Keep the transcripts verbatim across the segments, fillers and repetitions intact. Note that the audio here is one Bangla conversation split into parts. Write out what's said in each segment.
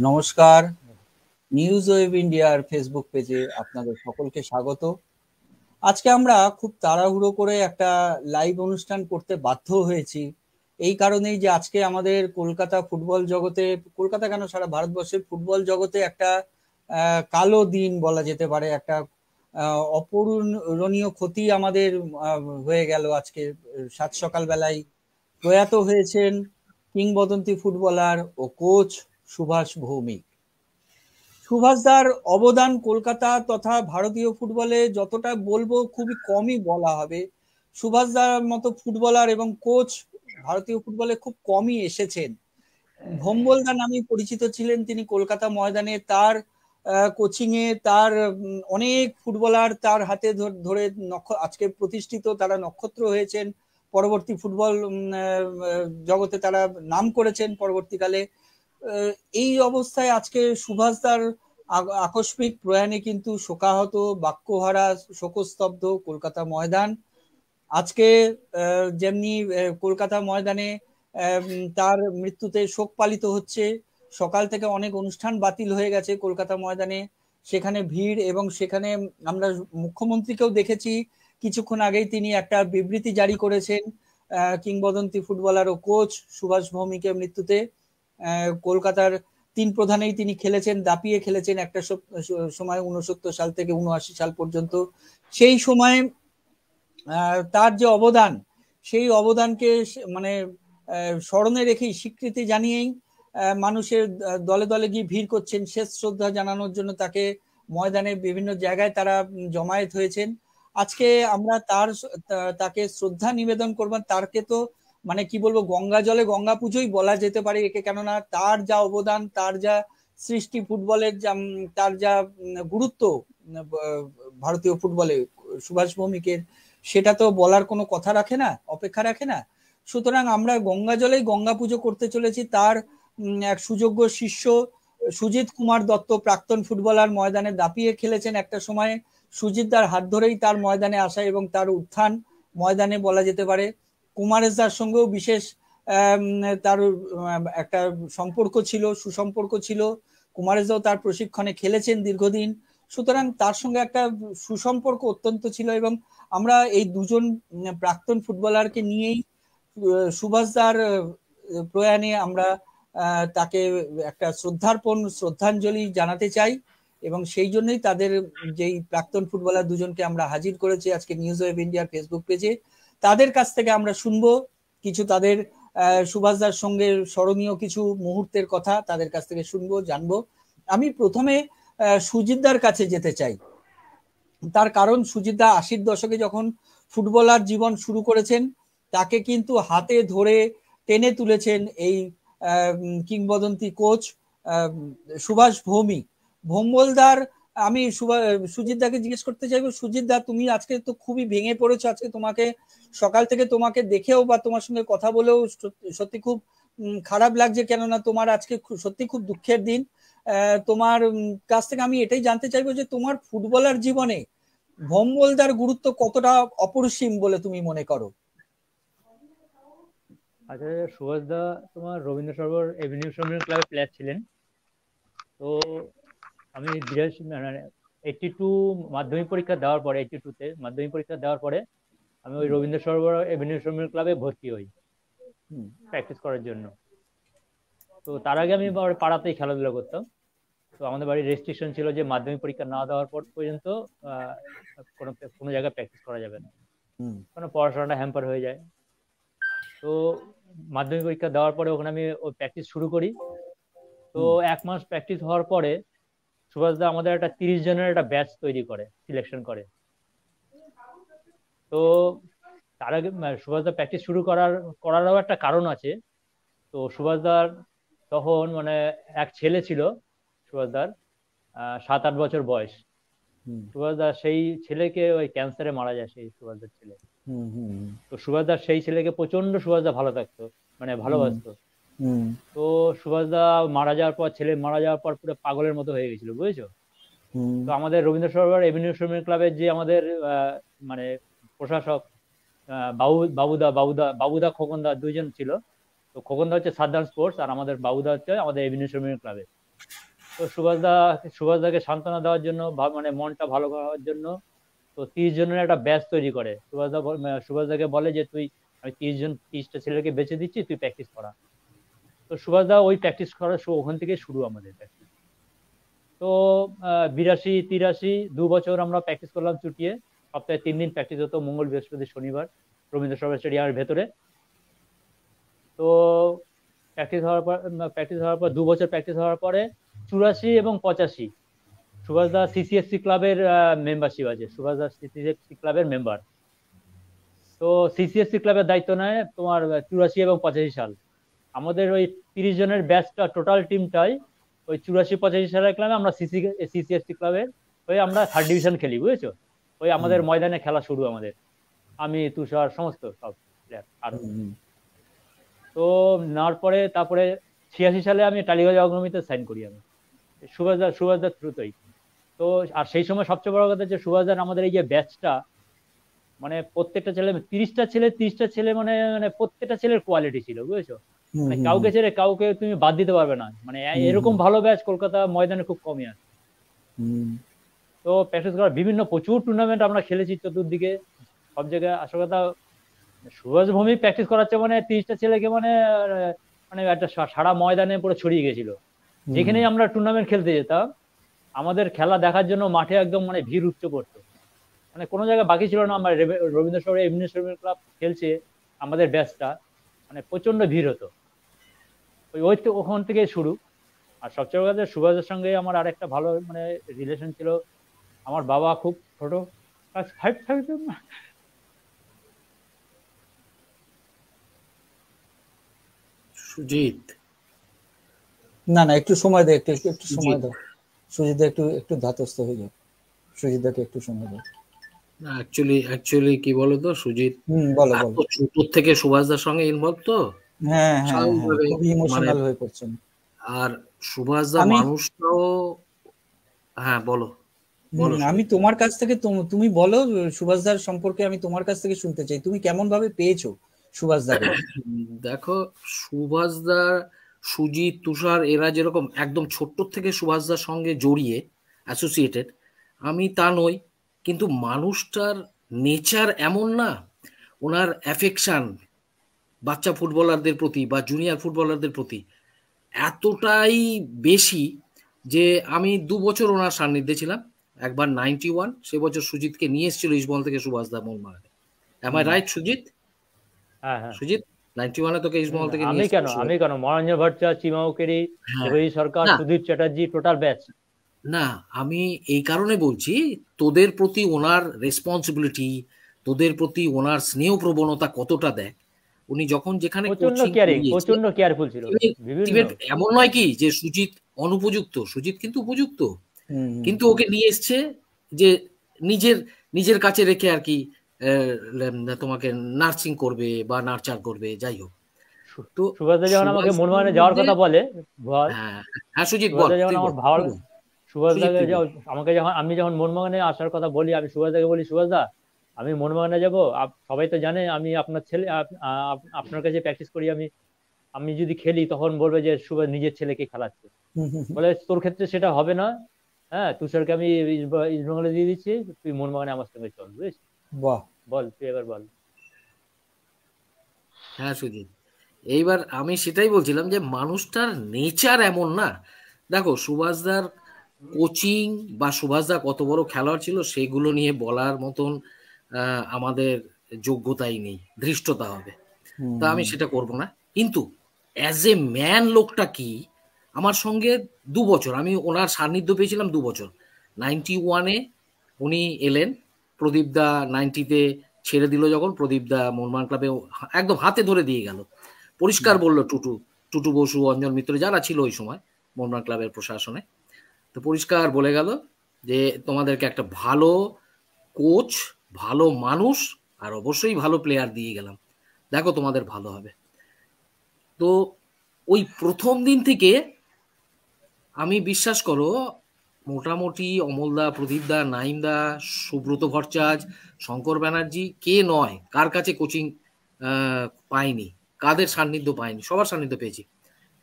নমস্কার, নিউজ ওয়েব ইন্ডিয়ার ফেসবুক পেজে আপনাদের সকলকে স্বাগত। আজকে আমরা খুব তাড়াহুড়ো করে একটা লাইভ অনুষ্ঠান করতে বাধ্য হয়েছি, এই কারণেই যে আজকে আমাদের কলকাতা ফুটবল জগতে, কলকাতা কেন সারা ভারতবর্ষের ফুটবল জগতে একটা আহ, কালো দিন বলা যেতে পারে, একটা আহ, অপূরণীয় ক্ষতি আমাদের আহ, হয়ে গেল। আজকে সাত সকাল বেলায় প্রয়াত হয়েছেন কিংবদন্তি ফুটবলার ও কোচ সুভাষ ভৌমিক। সুভাষদার অবদান কলকাতা তথা ভারতীয় ফুটবলে যতটা বলবো খুবই কমই বলা হবে। সুভাষদার মতো ফুটবলার এবং কোচ ভারতীয় ফুটবলে খুব কমই এসেছেন। ভোম্বলদা নামে পরিচিত ছিলেন তিনি কলকাতা ময়দানে। তার কোচিং এ তার উম, অনেক ফুটবলার তার হাতে ধরে আজকে প্রতিষ্ঠিত, তারা নক্ষত্র হয়েছেন। পরবর্তী ফুটবল উম, আহ, জগতে তারা নাম করেছেন পরবর্তীকালে। আহ, এই অবস্থায় আজকে সুভাষদার আ- আকস্মিক প্রয়াণে কিন্তু শোকাহত, বাক্যহারা, শোকস্তব্ধ কলকাতা ময়দান। আজকে আহ, যেমনি আহ, কলকাতা ময়দানে আহ, উম, তার মৃত্যুতে শোক পালিত হচ্ছে। সকাল থেকে অনেক অনুষ্ঠান বাতিল হয়ে গেছে কলকাতা ময়দানে, সেখানে ভিড়। এবং সেখানে আমরা মুখ্যমন্ত্রীকেও দেখেছি কিছুক্ষণ আগেই, তিনি একটা বিবৃতি জারি করেছেন আহ, কিংবদন্তি ফুটবলার ও কোচ সুভাষ ভৌমিকের মৃত্যুতে। আহ, কলকাতার তিন প্রধানেই তিনি খেলেছেন, দাপিয়ে খেলেছেন একটা সব- সময় উনসত্তর সাল থেকে উনআশি সাল পর্যন্ত। সেই সময় আহ, তার যে অবদান, সেই অবদানকে সে- মানে আহ, স্মরণে রেখেই, স্বীকৃতি জানিয়েই আহ, মানুষের দ- দলে দলে গিয়ে ভিড় করছেন শেষ শ্রদ্ধা জানানোর জন্য। তাকে ময়দানে বিভিন্ন জায়গায় তারা উম, জমায়েত হয়েছেন। আজকে আমরা তার স- তা- তাকে শ্রদ্ধা নিবেদন করবেন। তারকে তো মানে কি বলবো, গঙ্গা জলে গঙ্গা পুজোই বলা যেতে পারে একে। কেননা তার যা অবদান, তার যা সৃষ্টি ফুটবলের, যা উম, তার যা উম, গুরুত্ব উম, ব- ভারতীয় ফুটবলে সুভাষ ভৌমিকের, সেটা তো বলার কোনো কথা রাখে না, অপেক্ষা রাখে না। সুতরাং আমরা গঙ্গা জলেই গঙ্গা পুজো করতে চলেছি। তার উম, এক সুযোগ্য শিষ্য সুজিত কুমার দত্ত, প্রাক্তন ফুটবলার, ময়দানে দাপিয়ে খেলেছেন একটা সময়। সুজিত দার হাত ধরেই তার ময়দানে আসা এবং তার উত্থান ময়দানে বলা যেতে পারে। কুমারেশ দার সঙ্গেও বিশেষ আম, তার আম, একটা সম্পর্ক ছিল, সুসম্পর্ক ছিল। কুমারেশ দাও তার প্রশিক্ষণে খেলেছেন দীর্ঘদিন। সুতরাং তার সঙ্গে একটা সুসম্পর্ক অত্যন্ত ছিল। এবং আমরা এই দুজন উম, প্রাক্তন ফুটবলারকে নিয়েই আহ, সুভাষদার আহ, প্রয়াণে আমরা আহ, তাকে একটা শ্রদ্ধার্পণ, শ্রদ্ধাঞ্জলি জানাতে চাই। এবং সেই জন্যই তাদের যেই প্রাক্তন ফুটবলার দুজনকে আমরা হাজির করেছি আজকে নিউজ ওয়েব ইন্ডিয়ার ফেসবুক পেজে। তাদের কাছ থেকে আমরা শুনবো কিছু তাদের আহ, সুভাষদার সঙ্গে স্মরণীয় কিছু মুহূর্তের কথা তাদের কাছ থেকে শুনবো, জানবো। আমি প্রথমে আহ, সুজিতদার কাছে যেতে চাই। তার কারণ সুজিত দা আশির দশকে যখন ফুটবলার জীবন শুরু করেছেন, তাকে কিন্তু হাতে ধরে টেনে তুলেছেন এই আহ, কিংবদন্তি কোচ আহ, সুভাষ ভৌমিক। ভোম্বলদার, আমি সুজিত দাকে জিজ্ঞেস করতে চাইবো, সুজিত দা তুমি আজকে তো খুবই ভেঙে পড়েছো। আজকে তোমাকে সকাল থেকে তোমাকে দেখেও বা তোমার সঙ্গে কথা বলেও সত্যি খুব উম, খারাপ লাগছে। কেননা তোমার আজকে সত্যি খুব দুঃখের দিন। আহ, তোমার উম, কাছ থেকে আমি এটাই জানতে চাইবো যে তোমার ফুটবলার জীবনে ভোম্বলদার গুরুত্ব কতটা অপরিসীম বলে তুমি মনে করো? আচ্ছা, সুভাষ দা তোমার রবীন্দ্র সরোবর এভিনিউ শ্রমিক ক্লাবের প্লেয়ার ছিলেন। তো আমি বিরাশি মানে এইটটি টু মাধ্যমিক পরীক্ষা দেওয়ার পরে, এইটটি টুতে মাধ্যমিক পরীক্ষা দেওয়ার পরে আমি ওই হুম, রবীন্দ্র সরোবর এভিনিউ শ্রমিক ক্লাবে ভর্তি হই হুম, প্র্যাকটিস করার জন্য। তো তার আগে আমি আমার পাড়াতেই খেলাধুলা করতাম। তো আমাদের বাড়ির রেস্ট্রিকশন ছিল যে মাধ্যমিক পরীক্ষা না দেওয়ার পর পর্যন্ত আহ, কোনো কোনো জায়গায় প্র্যাকটিস করা যাবে না, হুম, কারণ পড়াশোনাটা হ্যাম্পার হয়ে যায়। তো মাধ্যমিক পরীক্ষা দেওয়ার পরে ওখানে আমি ওই প্র্যাকটিস শুরু করি। তো হুম, এক মাস প্র্যাকটিস হওয়ার পরে সুভাষ দা আমাদের একটা তিরিশ জনের একটা ব্যাচ তৈরি করে, সিলেকশন করে। তো তার আগে মানে সুভাষ দা প্র্যাকটিস শুরু করার করারও একটা কারণ আছে। তো সুভাষ দার তখন মানে এক ছেলে ছিল, সুভাষ দার আহ, সাত আট বছর বয়স। হুম, সুভাষ দা সেই ছেলেকে ওই ক্যান্সারে মারা যায়, সেই সুভাষ দার ছেলে। হুম, হুম, তো সুভাষ দার সেই ছেলেকে প্রচন্ড সুভাষ দা ভালো থাকতো, মানে হুম, ভালোবাসতো। হুম, তো সুভাষ দা মারা যাওয়ার পর, ছেলে মারা যাওয়ার পর পুরো পাগলের মতো হয়ে গেছিল, বুঝেছো। হুম, তো আমাদের রবীন্দ্র সরোবর এভিনিউ শ্রমিক ক্লাবের যে আমাদের আহ, মানে প্রশাসক, আহ, বাবু বাবুদা বাবুদা বাবুদা খোকনদা দুইজন ছিল। তো খোকনদা হচ্ছে সাদ্দাম স্পোর্টস, আর আমাদের বাবুদা হচ্ছে আমাদের এভিনিউ শ্রমিক ক্লাবে। তো সুভাষদা সুভাষদাকে সান্ত্বনা দেওয়ার জন্য, মানে মনটা ভালো করার জন্য, তো তিরিশ জনের একটা ব্যাচ তৈরি করে। সুভাষদা সুভাষদাকে বলে যে তুই, আমি তিরিশ জন তিরিশটা ছেলেকে বেছে দিচ্ছি, তুই প্র্যাকটিস করা। তো সুভাষদা ওই প্র্যাকটিস করার ওখান থেকে শুরু আমাদের প্র্যাকটিস। তো বিরাশি তিরাশি দু বছর আমরা প্র্যাকটিস করলাম চুটিয়ে। সপ্তাহে তিন দিন প্র্যাকটিস হতো, মঙ্গল বৃহস্পতি শনিবার, রবীন্দ্র সরোবর স্টেডিয়ামের ভেতরে। তো প্র্যাকটিস হওয়ার পর প্র্যাকটিস হওয়ার পর দু বছর প্র্যাকটিস হওয়ার পরে চুরাশি এবং পঁচাশি সুভাষদা সিসিএফসি ক্লাবের মেম্বারশিপ আছে, সুভাষদা সিসিএফসি ক্লাবের মেম্বার। তো সিসিএফসি ক্লাবের দায়িত্ব নেয় তোমার চুরাশি এবং পঁচাশি সাল। আমাদের ওই তিরিশ জনের ব্যাচটা, টোটাল টিমটাই ওই চুরাশি পঁচাশি সালের ক্লাবে আমরা সিসি সিসিএফসি ক্লাবের ওই আমরা থার্ড ডিভিশন খেলি, বুঝেছো? ওই আমাদের ময়দানে খেলা শুরু আমাদের, আমি তুষার সমস্ত সব প্লেয়ার আরো। তো নেওয়ার পরে তারপরে ছিয়াশি সালে আমি টালিগঞ্জ অগ্রণীতে সাইন করি আমি, সুভাষদার সুভাষদার থ্রুতেই। তো আর সেই সময় সবচেয়ে বড় কথা যে সুভাষদার আমাদের এই যে ব্যাচটা, মানে প্রত্যেকটা ছেলে, তিরিশটা ছেলে তিরিশটা ছেলে মানে মানে প্রত্যেকটা ছেলের কোয়ালিটি ছিল, বুঝেছো? মানে কাউকে ছেড়ে কাউকে তুমি বাদ দিতে পারবে না, মানে এরকম ভালো ব্যাচ কলকাতা ময়দানে খুব কমই আছে। তো প্র্যাকটিস করার বিভিন্ন প্রচুর টুর্নামেন্ট আমরা খেলেছি চতুর্দিকে, সব জায়গায়। আসল কথা সুভাষ ভৌমিক প্র্যাকটিস করাচ্ছে মানে তিরিশটা ছেলেকে মানে মানে একটা সারা ময়দানে পুরো ছড়িয়ে গেছিল। যেখানেই আমরা টুর্নামেন্ট খেলতে যেতাম, আমাদের খেলা দেখার জন্য মাঠে একদম মানে ভিড় উচ্চ পড়তো, মানে কোনো জায়গায় বাকি ছিল না। আমার রবীন্দ্র সরোবর এভিনিউ ক্লাব খেলছে, আমাদের ব্যাচটা, মানে প্রচন্ড ভিড় হতো। ওই ওই ওখান থেকে শুরু। আর সবচেয়ে বড় কথা সুভাষের সঙ্গে আমার আরেকটা ভালো মানে রিলেশন ছিল। আমার বাবা খুব ছোট, ক্লাস ফাইভ ফাইভ সুজিত, না না একটু সময় দে, একটু একটু সময় দাও সুজিত, একটু একটু ধাতস্থ হয়ে যাও, সুজিতদাকে একটু সময় দাও। না অ্যাকচুয়ালি অ্যাকচুয়ালি কি বলতো সুজিত, হুম বলো বলো। ছোট থেকে সুভাষদার সঙ্গে ইনভলভ তো, হ্যাঁ হ্যাঁ হ্যাঁ, খুবই ইমোশনাল হয়ে পড়ছেন। আর সুভাষদা মানুষটাও, হ্যাঁ বলো বলো। আমি তোমার কাছ থেকে, তুমি বলো সুভাষদার সম্পর্কে, আমি তোমার কাছ থেকে শুনতে চাই, তুমি কেমন ভাবে পেয়েছো সুভাষদাকে? দেখো সুভাষদা, সুজিত, তুষার এরা যেরকম একদম ছোট্ট থেকে সুভাষদার সঙ্গে জড়িয়ে অ্যাসোসিয়েটেড, আমি তা নই, কিন্তু মানুষটার নেচার এমন না, ওনার অ্যাফেকশন বাচ্চা ফুটবলারদের প্রতি বা জুনিয়র ফুটবলারদের প্রতি এতটাই বেশি যে আমি দু বছর ওনার সান্নিধ্যে ছিলাম। একবার নাইনটি ওয়ান, সে বছর সুজিতকে নিয়ে এসেছিল ইস্টবেঙ্গল থেকে সুভাষদা মোহনবাগানে। Am I right Sujit? হ্যাঁ হ্যাঁ, সুজিত নাইনটি ওয়ানে তোকে ইস্টবেঙ্গল থেকে আমি কেন আমি কেন Monoranjan Bhattacharya, Chima Okorie, Debjit Sarkar, Sudip Chatterjee, total batch. না আমি এই কারণে বলছি, তোদের প্রতি ওনার রেসপন্সিবিলিটি, তোদের প্রতি ওনার স্নেহ প্রবণতা কতটা দেয়। উনি যখন যেখানে কোচিং প্রচন্ড কেয়ারফুল ছিল। এমন নয় কি যে সুজিত অনুপযুক্ত, সুজিত কিন্তু উপযুক্ত, কিন্তু ওকে নিয়ে এসছে যে নিজের নিজের কাছে রেখে আর কি তোমাকে নার্সিং করবে বা নার্চার করবে, যাই হোক। তো সুভাষদা যখন আমাকে মোহনবাগানে যাওয়ার কথা বলে, হ্যাঁ সুজিত বল, যখন আমার ভালো সুভাষদাকে আমাকে যখন আমি যখন মোহনবাগানে আসার কথা বলি, আমি সুভাষদাকে বলি সুভাষদা আমি মোহনবাগানে যাব, সবাই তো জানে আমি আপনার ছেলে, আপনার কাছে প্র্যাকটিস করি, আমি আমি যদি খেলি তখন বলবে যে সুভাষ নিজের ছেলেকে খেলাচ্ছে। বলে তোর ক্ষেত্রে সেটা হবে না, হ্যাঁ তুষারকে আমি ইস্টবেঙ্গলে দিয়ে দিচ্ছি, তুই মোহনবাগানে আমার সঙ্গে চল, বুঝেছিস? বাহ, বল তুই এবার বল। হ্যাঁ সুজিত, এইবার আমি সেটাই বলছিলাম যে মানুষটার নেচার এমন না। দেখো সুভাষদার কোচিং বা সুভাষদা কত বড় খেলোয়াড় ছিল সেগুলো নিয়ে বলার মতন আমাদের যোগ্যতাই নেই, ধৃষ্টতা হবে, তা আমি সেটা করব না। কিন্তু অ্যাজ এ ম্যান লোকটা কি, আমার সঙ্গে দু বছর আমি ওনার সান্নিধ্য পেয়েছিলাম, দু বছর। নাইনটি ওয়ানে উনি এলেন, প্রদীপদা নাইনটিতে ছেড়ে দিল যখন, প্রদীপদা মোহনবাগান ক্লাবে একদম হাতে ধরে দিয়ে গেল, পরিষ্কার বললো টুটু টুটু বসু, অঞ্জন মিত্র যারা ছিল ওই সময় মোহনবাগান ক্লাবের প্রশাসনে, তো পরিষ্কার বলে গেল যে তোমাদেরকে একটা ভালো কোচ, ভালো মানুষ আর অবশ্যই ভালো প্লেয়ার দিয়ে গেলাম, দেখো তোমাদের ভালো হবে। তো ওই প্রথম দিন থেকে আমি বিশ্বাস করো মোটামুটি অমলদা, প্রদীপদা, নাইমদা, সুব্রত ভট্টাচার্য, শঙ্কর ব্যানার্জি, কে নয় কার কাছে কোচিং পাইনি, কাদের সান্নিধ্য পাইনি, সবার সান্নিধ্য পেয়েছি।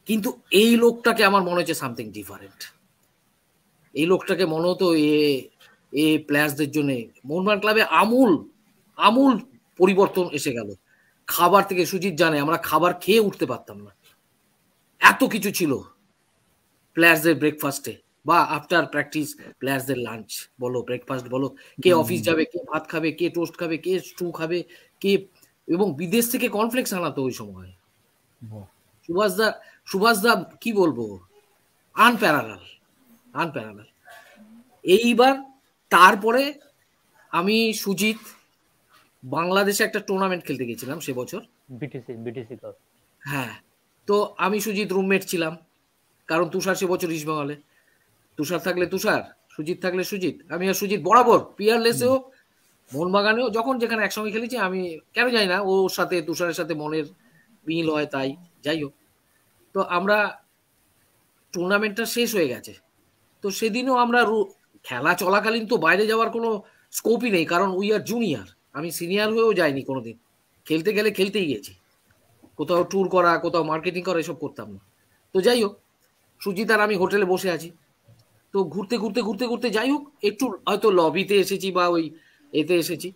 কিন্তু এই লোকটাকে আমার মনে হচ্ছে সামথিং ডিফারেন্ট। এই লোকটাকে মনে হতো এ এ প্লেয়ার্সদের জন্য মোহনবাগান ক্লাবে আমূল আমূল পরিবর্তন এসে গেল। খাবার থেকে সুজিত জানে আমরা খাবার খেয়ে উঠতে পারতাম না, এত কিছু ছিল প্লেয়ার্সদের ব্রেকফাস্টে বা আফটার প্র্যাকটিস প্লেয়ার্সদের লাঞ্চ বলো, ব্রেকফাস্ট বলো, কে অফিস যাবে, কে ভাত খাবে, কে টোস্ট খাবে, কে স্টু খাবে, কে, এবং বিদেশ থেকে কর্নফ্লেক্স আনাতো ওই সময়। সুভাষদা সুভাষদা কি বলবো, আনপ্যারালাল আনপ্যারালাল। এইবার তারপরে আমি সুজিত বাংলাদেশে একটা টুর্নামেন্ট খেলতে গেছিলাম সে বছর, বিটিসি বিটিসি কাপ। হ্যাঁ, তো আমি সুজিত রুমমেট ছিলাম, কারণ তুষার সে বছর ইস্টবেঙ্গলে, তুষার থাকলে তুষার, সুজিত থাকলে সুজিত। আমি আর সুজিত বরাবর পিয়ারলেসেও মোহনবাগানেও যখন যেখানে একসঙ্গে খেলেছি, আমি কেন জানি না ওর সাথে তুষারের সাথে মনের মিল হয়, তাই যাই হোক। তো আমরা টুর্নামেন্টটা শেষ হয়ে গেছে, তো সেদিনও আমরা খেলা চলাকালীন তো বাইরে যাওয়ার কোনো স্কোপই নেই, কারণ উই আর জুনিয়র, আমি সিনিয়র হয়েও যাইনি কোনোদিন, খেলতে গেলে খেলতেই গেছি, কোথাও ট্যুর করা, কোথাও মার্কেটিং করা এসব করতাম না। তো যাই হোক, সুজিত আর আমি হোটেলে বসে আছি, তো ঘুরতে ঘুরতে ঘুরতে ঘুরতে যাই হোক একটু হয়তো লবিতে এসেছি বা ওই এতে এসেছি,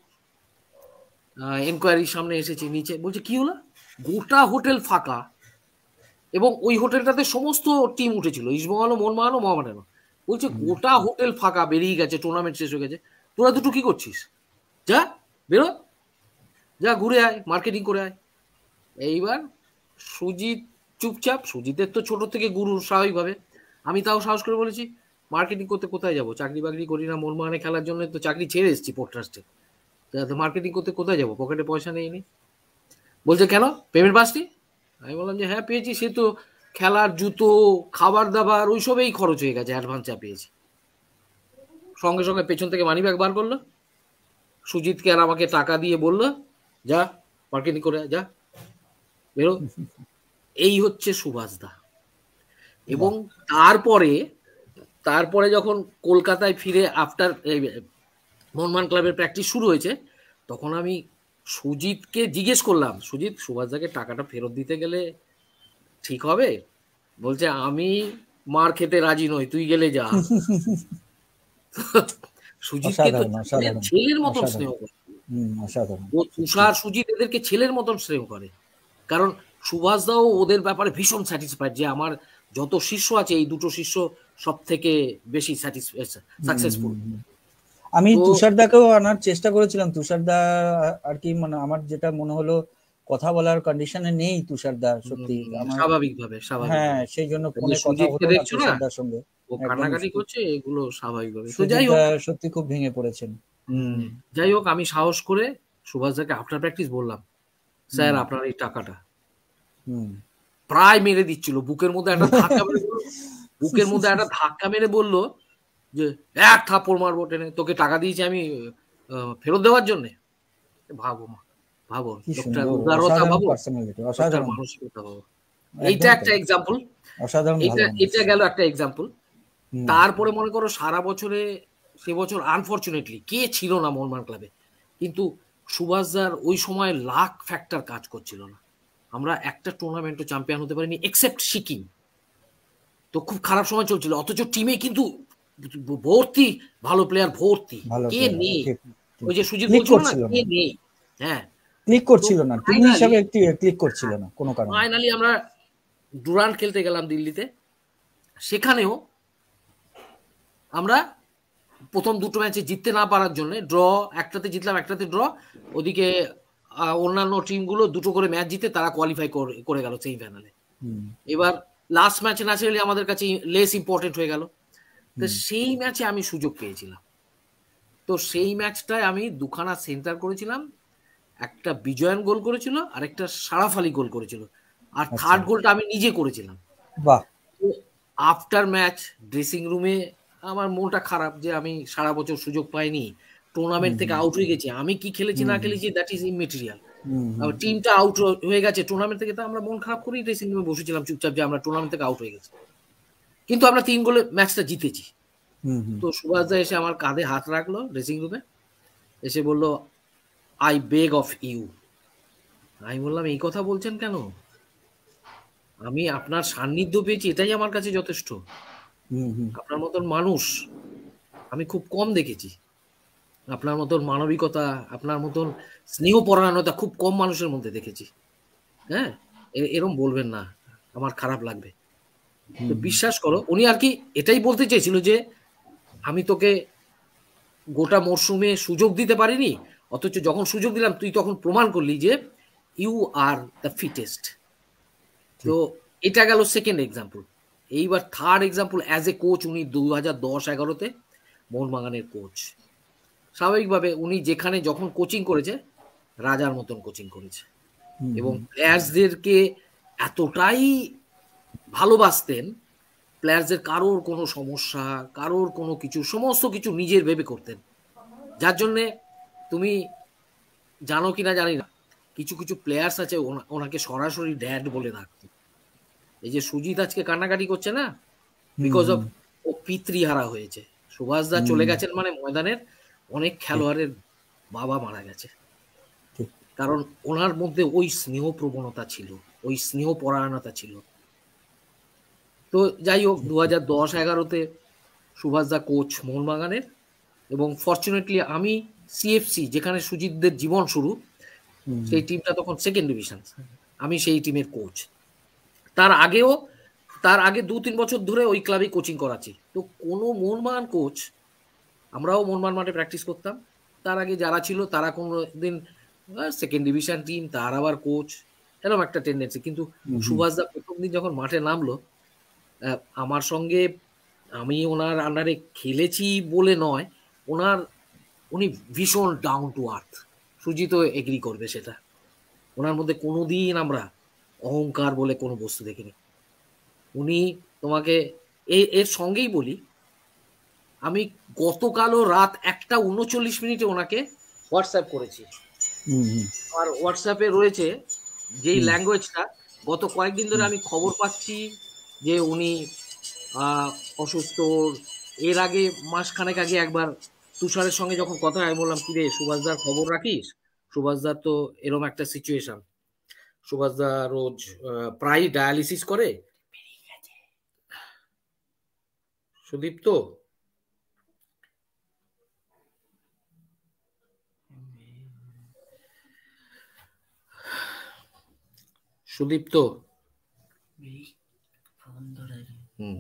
এনকোয়ারির সামনে এসেছি, নিচে বলছে কি হলো, গোটা হোটেল ফাঁকা, এবং ওই হোটেলটাতে সমস্ত টিম উঠেছিল, ইস্টবেঙ্গলও, মোহনবাগানও, মোহামেডানও। বলছে গোটা হোটেল ফাঁকা, বেরিয়ে গেছে, টুর্নামেন্ট শেষ হয়ে গেছে, তোরা দুটো কি করছিস, যা বেরো, যা ঘুরে আয়, মার্কেটিং করে আয়। এইবার সুজিত চুপচাপ, সুজিতের তো ছোট থেকে গুরু স্বাভাবিকভাবে, আমি তাও সাহস করে বলেছি মার্কেটিং করতে কোথায় যাবো, চাকরি বাকরি করি না, মোহনবাগানে খেলার জন্য তো চাকরি ছেড়ে এসেছি পোর্ট ট্রাস্টে, মার্কেটিং করতে কোথায় যাবো, পকেটে পয়সা নেই নি। বলছে কেন, পেমেন্ট পাসনি? আমি বললাম যে হ্যাঁ পেয়েছি, সে তো খেলার জুতো, খাবার দাবার ওইসবেই খরচ হয়ে গেছে, অ্যাডভান্স যা পেয়েছি। সঙ্গে সঙ্গে পেছন থেকে মানি ব্যাগ বার করলো, সুজিতকে আর আমাকে টাকা দিয়ে বললো যা মার্কেটিং করে যা, বেরো। এই হচ্ছে সুভাষদা। এবং তারপরে তারপরে যখন কলকাতায় ফিরে আফটার মোহনবাগান ক্লাবের প্র্যাকটিস শুরু হয়েছে, তখন আমি সুজিতকে জিজ্ঞেস করলাম, সুজিত, সুভাষদাকে টাকাটা ফেরত দিতে গেলে ঠিক হবে? বলছে আমি মার খেতে রাজি নই, তুই গেলে যা। সুজিতকে তো ছেলের মতন স্নেহ করে, ও তুষার সুজিত এদেরকে ছেলের মতন স্নেহ করে, কারণ সুভাষদাও ওদের ব্যাপারে ভীষণ স্যাটিসফাইড যে আমার যত শিষ্য আছে এই দুটো শিষ্য সব থেকে বেশি সাকসেসফুল। আমি তুষারদাকেও আনার চেষ্টা করেছিলাম, তুষারদা আর কি মানে আমার যেটা মনে হলো কথা বলার কন্ডিশনে নেই তুষারদা, সত্যি স্বাভাবিকভাবে স্বাভাবিক, হ্যাঁ সেই জন্য ফোনে কথা হলো না তুষারদার সঙ্গে, ও কান্নাকাটি করছে, এগুলো স্বাভাবিকভাবে। তো যাই হোক, সত্যি খুব ভেঙে পড়েছেন। যাই হোক, আমি সাহস করে সুভাষদাকে আফটার প্র্যাকটিস বললাম, স্যার আপনার এই টাকাটা, প্রায় মেরে দিচ্ছিল, বুকের মধ্যে একটা ধাক্কা মেরে বুকের মধ্যে একটা ধাক্কা মেরে বললো যে এক থাপ্পড় মারবো টেনে, তোকে টাকা দিয়েছি আমি ফেরত দেওয়ার জন্য। ভাবো মা, ভাবো লোকটার উদারতা, ভাবো লোকটার মানসিকতা, ভাবো। এইটা একটা এক্সাম্পল, এটা এটা গেল একটা এক্সাম্পল। তারপরে মনে করো সারা বছরে, সে বছর আনফরচুনেটলি কে ছিল না মোহনবাগান ক্লাবে, কিন্তু সুভাষদার ওই সময় লাক ফ্যাক্টর কাজ করছিল না, আমরা একটা টুর্নামেন্টও চ্যাম্পিয়ন হতে পারিনি এক্সেপ্ট সিকিম, তো খুব খারাপ সময় চলছিল, অথচ টিমে কিন্তু ভর্তি ভালো প্লেয়ার, ভর্তি, কে নেই, ওই যে সুজিত বলছিল না কে নেই, হ্যাঁ ক্লিক করছিল না, টিম হিসেবে একটু ক্লিক করছিল না কোনো কারণে। ফাইনালি আমরা ডুরান্ট খেলতে গেলাম দিল্লিতে, সেখানেও আমরা প্রথম দুটো ম্যাচে জিততে না পারার জন্য ড্র, একটাতে জিতলাম একটাতে ড্র, ওদিকে অন্যান্য টিমগুলো দুটো করে ম্যাচ জিতে তারা কোয়ালিফাই করে গেল সেমিফাইনালে। এবার লাস্ট ম্যাচে না ছেড়ে আমাদের কাছে লেস ইম্পর্টেন্ট হয়ে গেল, তো সেই ম্যাচে আমি সুযোগ পেয়েছিলাম, তো সেই ম্যাচটায় আমি দুখানা সেন্টার করেছিলাম, একটা বিজয়ন গোল করেছিল আর একটা সারাফ আলী গোল করেছিল, আর থার্ড গোলটা আমি নিজে করেছিলাম। আফটার ম্যাচ ড্রেসিং রুমে আমার মনটা খারাপ যে আমি সারা বছর সুযোগ পাইনি, টুর্নামেন্ট থেকে আউট হয়ে গেছি, আমি কি খেলেছি না খেলেছি দ্যাট ইজ ইমেটেরিয়াল, টিমটা আউট হয়ে গেছে টুর্নামেন্ট থেকে, তো আমরা মন খারাপ করেই ড্রেসিং রুমে বসেছিলাম চুপচাপ যে আমরা টুর্নামেন্ট থেকে আউট হয়ে গেছি, কিন্তু আমরা তিন গোলে ম্যাচটা জিতেছি। তো সুভাষদা এসে আমার কাঁধে হাত রাখলো ড্রেসিং রুমে, এসে বললো আই বেগ অফ ইউ। আমি বললাম এই কথা বলছেন কেন? আমি আপনার সান্নিধ্য পেয়েছি, এটাই আমার কাছে যথেষ্ট। আপনার মতন মানুষ আমি খুব কম দেখেছি, আপনার মতন মানবিকতা, আপনার মতন স্নেহপরায়ণতা খুব কম মানুষের মধ্যে দেখেছি। হ্যাঁ, এরম বলবেন না, আমার খারাপ লাগবে। তো বিশ্বাস করো, উনি আর কি এটাই বলতে চেয়েছিল যে আমি তোকে গোটা মরশুমে সুযোগ দিতে পারিনি, অথচ যখন সুযোগ দিলাম তুই তখন প্রমাণ করলি যে ইউ আর দ্য ফিটেস্ট। তো এটা গেল সেকেন্ড এক্সাম্পল। এইবার third example, as a coach উনি দু হাজার দশ এগারোতে মোহনবাগানের কোচ। স্বাভাবিকভাবে উনি যেখানে যখন কোচিং করেছে রাজার মতন কোচিং করেছে, এবং প্লেয়ার্সদেরকে এতটাই ভালোবাসতেন, প্লেয়ার্সদের কারোর কোনো সমস্যা, কারোর কোনো কিছু, সমস্ত কিছু নিজের ভেবে করতেন। যার জন্যে তুমি জানো কি না জানি না, কিছু কিছু প্লেয়ার্স আছে ওনাকে সরাসরি ড্যাড বলে ডাকতো। এই যে সুজিত আজকে কান্নাকাটি করছে না, বিকজ অফ ও পিতৃহারা হয়েছে। সুভাষ দা চলে গেছেন মানে ময়দানের অনেক খেলোয়াড়ের বাবা মারা গেছে, কারণ ওনার মধ্যে ওই স্নেহ প্রবণতা ছিল, ওই স্নেহ পরায়ণতা ছিল। তো যাই হোক, দু হাজার দশ এগারোতে সুভাষ দা কোচ মোহনবাগানের, এবং ফর্চুনেটলি আমি সিএফসি, যেখানে সুজিতদের জীবন শুরু, সেই টিমটা তখন সেকেন্ড ডিভিশন, আমি সেই টিমের কোচ। তার আগেও তার আগে দু তিন বছর ধরে ওই ক্লাবে কোচিং করাচ্ছি। তো কোনো মোহনবাগান কোচ, আমরাও মোহনবাগান মাঠে প্র্যাকটিস করতাম, তার আগে যারা ছিল তারা কোনো দিন সেকেন্ড ডিভিশন টিম, তার আবার কোচ, এরকম একটা টেন্ডেন্সি। কিন্তু সুভাষ দা প্রথম দিন যখন মাঠে নামলো, আমার সঙ্গে, আমি ওনার আন্ডারে খেলেছি বলে নয়, ওনার উনি ভীষণ ডাউন টু আর্থ, সুজিতও এগ্রি করবে সেটা। ওনার মধ্যে কোনোদিন আমরা অহংকার বলে কোনো বস্তু দেখিনি। উনি তোমাকে এর সঙ্গেই বলি, আমি গতকালও রাত একটা উনচল্লিশ মিনিটে ওনাকে হোয়াটসঅ্যাপ করেছি। আর হোয়াটসঅ্যাপে রয়েছে যেই ল্যাঙ্গুয়েজটা, গত কয়েকদিন ধরে আমি খবর পাচ্ছি যে উনি অসুস্থ। এর আগে মাসখানেক আগে একবার তুষারের সঙ্গে যখন কথা হয়, বললাম কি রে সুভাষদার খবর রাখিস, সুভাষদার তো এরকম একটা সিচুয়েশন, সুভাষদা রোজ প্রায় ডায়ালিসিস করে। সুদীপ্ত, সুদীপ্ত হুম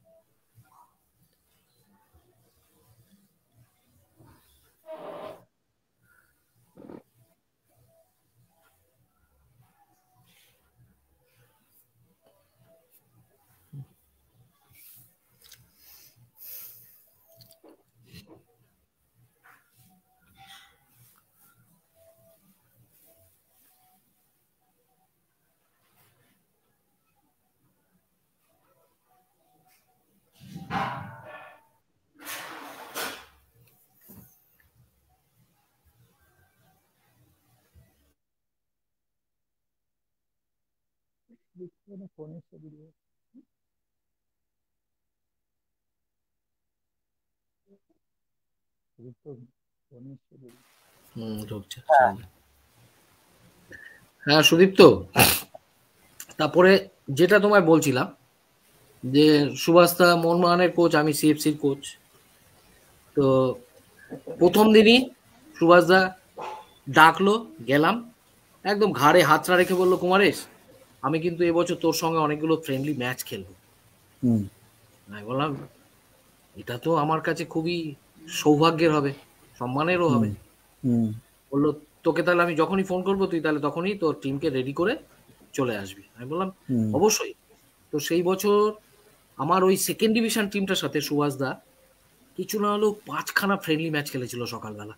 হ্যাঁ সুদীপ্ত, তারপরে যেটা তোমায় বলছিলাম যে সুভাষদা মোহনবাগানের কোচ, আমি সিএফসির কোচ। তো প্রথম দিনই সুভাষদা ডাকলো, গেলাম, একদম ঘাড়ে হাতটা রেখে বললো, কুমারেশ আমি কিন্তু এবছর তোর সঙ্গে অনেকগুলো ফ্রেন্ডলি ম্যাচ খেলবো। আমি বললাম এটা তো আমার কাছে খুবই সৌভাগ্যের হবে, সম্মানেরও হবে। বললো তোকে তাহলে আমি যখনই ফোন করবো তুই তাহলে তখনই তোর টিমকে রেডি করে চলে আসবি। আমি বললাম অবশ্যই। তো সেই বছর আমার ওই সেকেন্ড ডিভিশন টিমটার সাথে সুভাষদা কিছু না হলেও পাঁচখানা ফ্রেন্ডলি ম্যাচ খেলেছিল সকালবেলা।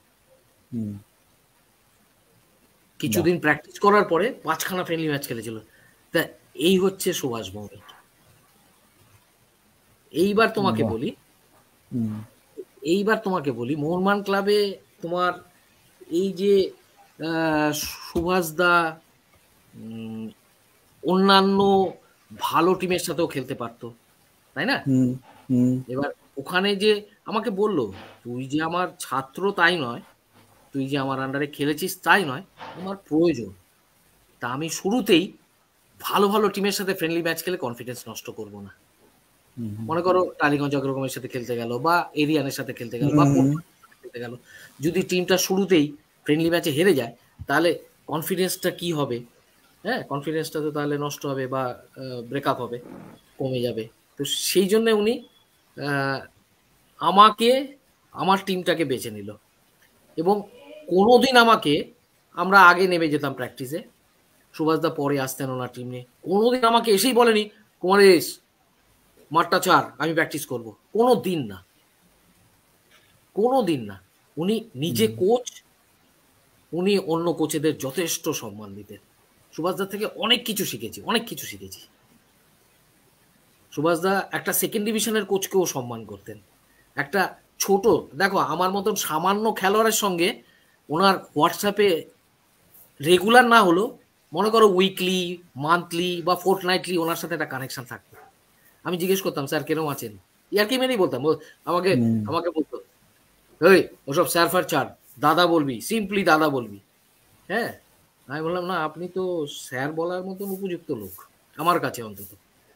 কিছুদিন প্র্যাকটিস করার পরে পাঁচখানা ফ্রেন্ডলি ম্যাচ খেলেছিল। তা এই হচ্ছে সুভাষ ভৌমিক। এইবার তোমাকে বলি এইবার তোমাকে বলি মোহনবাগান ক্লাবে তোমার এই যে সুভাষদা অন্যান্য ভালো টিমের সাথেও খেলতে পারতো, তাই না? এবার ওখানে যে আমাকে বললো তুই যে আমার ছাত্র তাই নয়, তুই যে আমার আন্ডারে খেলেছিস তাই নয়, আমার প্রয়োজন। তা আমি শুরুতেই ভালো ভালো টিমের সাথে ফ্রেন্ডলি ম্যাচ খেলে কনফিডেন্স নষ্ট করবো না। মনে করো টালিগঞ্জ অগ্রগমের সাথে খেলতে গেল বা এরিয়ানের সাথে খেলতে গেল বা খেলতে গেল, যদি টিমটা শুরুতেই ফ্রেন্ডলি ম্যাচে হেরে যায় তাহলে কনফিডেন্সটা কি হবে? হ্যাঁ, কনফিডেন্সটা তো তাহলে নষ্ট হবে বা ব্রেকআপ হবে, কমে যাবে। তো সেই জন্য উনি আমাকে আমার টিমটাকে বেছে নিল এবং কোনোদিন আমাকে, আমরা আগে নেমে যেতাম প্র্যাকটিসে, সুভাষদা পরে আসতেন ওনার টিম নিয়ে, কোনোদিন আমাকে এসেই বলেনি কুমারেশ মাঠটা ছাড় আমি প্র্যাকটিস করবো, কোনো দিন না, কোনো দিন না। উনি নিজে কোচ, উনি অন্য কোচেদের যথেষ্ট সম্মান দিতেন। সুভাষদার থেকে অনেক কিছু শিখেছি, অনেক কিছু শিখেছি। সুভাষদা একটা সেকেন্ড ডিভিশনের কোচকেও সম্মান করতেন। একটা ছোট, দেখো আমার মতন সামান্য খেলোয়াড়ের সঙ্গে ওনার হোয়াটসঅ্যাপে রেগুলার না হলো, মনে করো উইকলি, মান্থলি বা ফোর্টনাইটলি ওনার সাথে একটা কানেকশন থাকতো। আমি জিজ্ঞেস করতাম স্যার কেরম আছেন, ইয়ার কি মেনেই বলতাম, আমাকে আমাকে বলতো ওই ওসব স্যার ফার ছাড়, দাদা বলবি, সিম্পলি দাদা বলবি। হ্যাঁ, আমি বললাম না, আপনি তো স্যার বলার মতন উপযুক্ত লোক আমার কাছে অন্তত।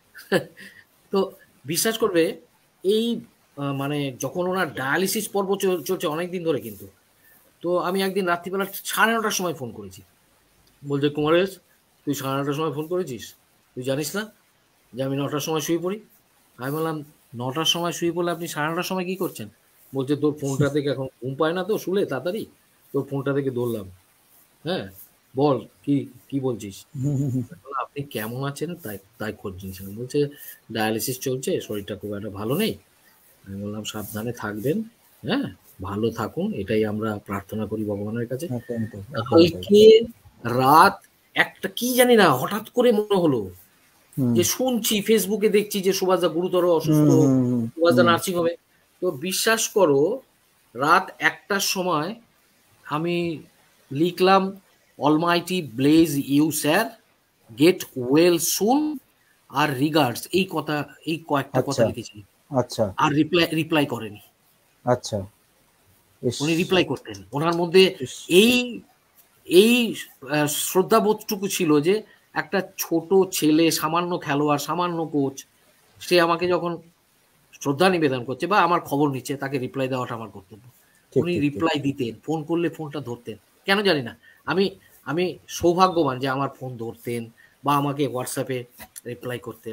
তো বিশ্বাস করবে, এই মানে যখন ওনার ডায়ালিসিস পর্ব চলছে অনেকদিন ধরে, কিন্তু তো আমি একদিন রাত্রিবেলা সাড়ে নটার সময় ফোন করেছি, বলছে কুমারেশ তুই সাড়ে নটার সময় ফোন করেছিস, তুই জানিস না যে আমি নটার সময় শুয়ে পড়ি? আমি বললাম নটার সময় শুয়ে পড়লে আপনি সাড়ে নটার সময় কী করছেন? বলছে তোর ফোনটা থেকে এখন ঘুম পায় না তো শুলে তাড়াতাড়ি, তোর ফোনটা থেকে ধরলাম। হ্যাঁ বল কি কি বলছিস? আপনি কেমন আছেন তাই তাই খোঁজ নিয়েছেন। বলছে ডায়ালিসিস চলছে, শরীরটা খুব একটা ভালো নেই। আমি বললাম সাবধানে থাকবেন, হ্যাঁ ভালো থাকুন, এটাই আমরা প্রার্থনা করি ভগবানের কাছে। কালকে রাত একটা কি জানি না হঠাৎ করে মনে হলো যে শুনছি ফেসবুকে দেখছি যে সুভাষদা গুরুতর অসুস্থ, সুভাষদা নার্সিং হোমে। তো বিশ্বাস করো রাত একটার সময় আমি লিখলাম almighty bless you sir, get well soon আর রিগার্ডস, এই কথা, এই কয়েকটা কথা লিখেছি। আচ্ছা, আর রিপ্লাই রিপ্লাই করেনি। আচ্ছা, উনি রিপ্লাই করতেন, ওনার মধ্যে এই এই শ্রদ্ধাবোধটুকু ছিল যে একটা ছোট ছেলে, সামান্য খেলোয়াড়, সামান্য কোচ, সে আমাকে যখন শ্রদ্ধা নিবেদন করছে বা আমার খবর নিচ্ছে, তাকে রিপ্লাই দেওয়াটা আমার কর্তব্য। উনি রিপ্লাই দিতেন, ফোন করলে ফোনটা ধরতেন। কেন জানি না, আমি আমি সৌভাগ্যবান যে আমার ফোন ধরতেন বা আমাকে হোয়াটসঅ্যাপে রিপ্লাই করতেন,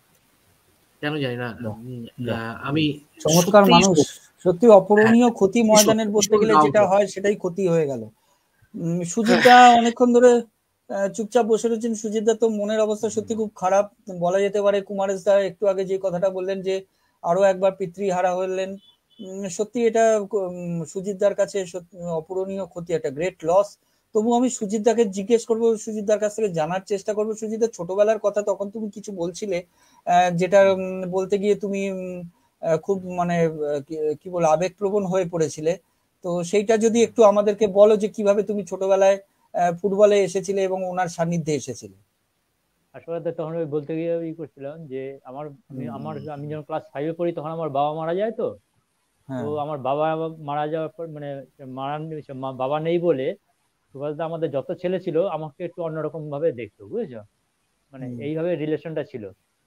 কেন জানি না। আমি চমৎকার মানুষ, সত্যি অপূরণীয় ক্ষতি ময়দানের বলতে গেলে যেটা হয় সেটাই ক্ষতি হয়ে গেল। সুজিতদা অনেকক্ষণ ধরে চুপচাপ বসে রয়েছেন। সুজিতদা তো মনের অবস্থা সত্যি খুব খারাপ বলা যেতে পারে। কুমারেশ দা একটু আগে যে কথাটা বললেন যে আরো একবার পিতৃহারা হলেন, সত্যি এটা সুজিতদার কাছে অপূরণীয় ক্ষতি, একটা গ্রেট লস। তবু আমি সুজিতদাকে জিজ্ঞেস করবো, সুজিতদার কাছ থেকে জানার চেষ্টা করবো, সুজিতদা ছোটবেলার কথা তখন তুমি কিছু বলছিলে, যেটা বলতে গিয়ে তুমি খুব মানে কি বল আবেগপ্রবণ হয়ে পড়েছিলে। তো সেইটা যদি একটু আমাদেরকে বলো যে কিভাবে তুমি ছোটবেলায় ফুটবলে এসেছিলে এবং ওনার সান্নিধ্যে এসেছিলে। আসলে তখন ওই বলতে গিয়ে ই করছিলাম যে আমার আমার আমি যখন ক্লাস ফাইভে পড়ি তখন আমার বাবা মারা যায়। তো তো আমার বাবা মারা যাওয়ার পর মানে মারা বাবা নেই বলে সুভাষদা আমাদের যত ছেলে ছিল আমাকে একটু অন্যরকম ভাবে দেখতো, বুঝেছো, মানে এইভাবে রিলেশনটা ছিল।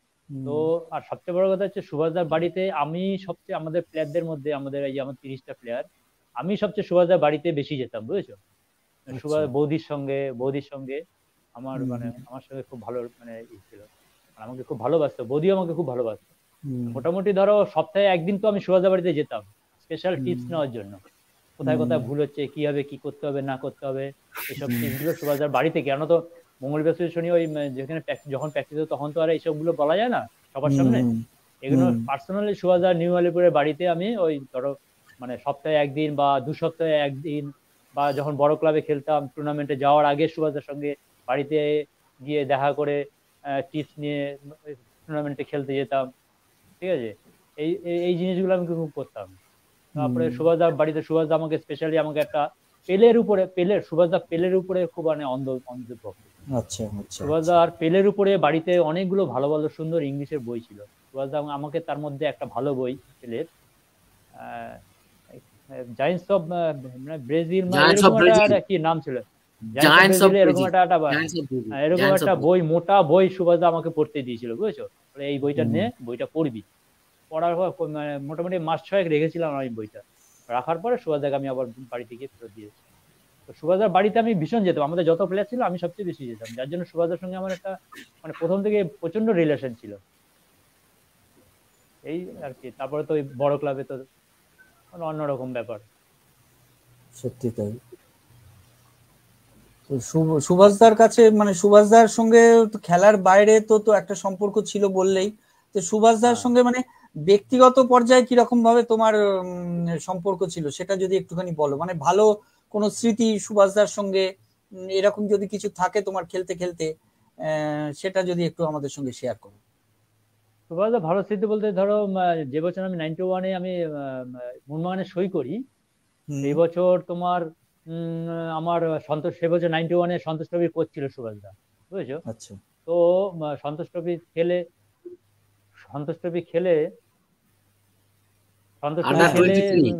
তো আর সবচেয়ে বড় কথা হচ্ছে সুভাষদার বাড়িতে আমি সবচেয়ে, আমাদের প্লেয়ারদের মধ্যে আমাদের এই যে আমার তিরিশটা প্লেয়ার, আমি সবচেয়ে সুভাষদার বাড়িতে বেশি যেতাম, বুঝেছো। সুভাষ বৌদির সঙ্গে বৌদির সঙ্গে আমার মানে আমার সঙ্গে খুব ভালো মানে ই ছিল, আমাকে খুব ভালোবাসতো, বৌদিও আমাকে খুব ভালোবাসতো। মোটামুটি ধরো সপ্তাহে একদিন তো আমি সুভাষদার বাড়িতে যেতাম স্পেশাল টিপস নেওয়ার জন্য, কোথায় কোথায় ভুল হচ্ছে, কিভাবে কি করতে হবে না করতে হবে, এইসব টিপসগুলো সুভাষদার বাড়ি থেকে। কেন তো মঙ্গল বৃহস্পতি শনি ওই যেখানে যখন প্র্যাকটিস হতো তখন তো আর এইসবগুলো বলা যায় না সবার সামনে, এগুলো পার্সোনালি সুভাষদার নিউ আলিপুরের বাড়িতে আমি ওই ধরো মানে সপ্তাহে একদিন বা দু সপ্তাহে একদিন বা যখন বড় ক্লাবে খেলতাম টুর্নামেন্টে যাওয়ার আগে সুভাষদার সঙ্গে বাড়িতে গিয়ে দেখা করে টিপস নিয়ে টুর্নামেন্টে খেলতে যেতাম, ঠিক আছে। এই এই জিনিসগুলো আমি খুব করতাম। তারপরে সুভাষদার বাড়িতে সুভাষদা আমাকে স্পেশালি আমাকে একটা পেলের উপরে, পেলের সুভাষদা পেলের উপরে খুব মানে অন্ধ অন্ধভক্ত। আচ্ছা আচ্ছা। সুভাষদা আর পেলের উপরে বাড়িতে অনেকগুলো ভালো ভালো সুন্দর ইংলিশের বই ছিল। সুভাষদা আমাকে তার মধ্যে একটা ভালো বই পেলের জায়েন্টস অফ ব্রাজিল কি নাম ছিল, জায়ান্টস অফ এরকম একটা জায়ান্টস অফ এরকম একটা বই, মোটা বই সুভাষদা আমাকে পড়তে দিয়েছিল, বুঝেছো? এই বইটা নিয়ে বইটা পড়বি। পড়ার পর মোটামুটি মাস ছয়েক রেখেছিলাম আমি বইটা। রাখার পরে সুভাষদাকে আমি আবার বাড়িতে গিয়ে ফেরত দিয়েছি। তো সুভাষদার বাড়িতে আমি ভীষণ যেতাম, আমাদের যত প্লেয়ার ছিল আমি সবচেয়ে বেশি যেতাম, যার জন্য সুভাষদার সঙ্গে আমার একটা মানে প্রথম থেকে প্রচন্ড রিলেশন ছিল এই আর কি। তারপরে তো ওই বড় ক্লাবে তো অন্যরকম ব্যাপার। সত্যি তাই। সুভাষদার কাছে মানে সুভাষদার সঙ্গে খেলার বাইরে তো তো একটা সম্পর্ক ছিল বললেই, তো সুভাষদার সঙ্গে মানে ব্যক্তিগত পর্যায়ে কিরকম ভাবে তোমার সম্পর্ক ছিল সেটা যদি একটুখানি বলো, মানে ভালো কোনো স্মৃতি সুভাষদার সঙ্গে এরকম যদি কিছু থাকে তোমার খেলতে খেলতে, সেটা যদি একটু আমাদের সঙ্গে শেয়ার করো। সুভাষদা ভালো স্মৃতি বলতে ধরো যে বছর আমি নাইনটি ওয়ানে আমি মোহনবাগানে সই করি, এই বছর তোমার আমার সন্তোষ, সে বছর নাইনটি ওয়ানে সন্তোষ ট্রফি কোচ ছিল সুভাষদা, বুঝেছো? আচ্ছা। তো সন্তোষ ট্রফি খেলে সন্তোষ ট্রফি খেলে সন্তোষ ট্রফি খেলে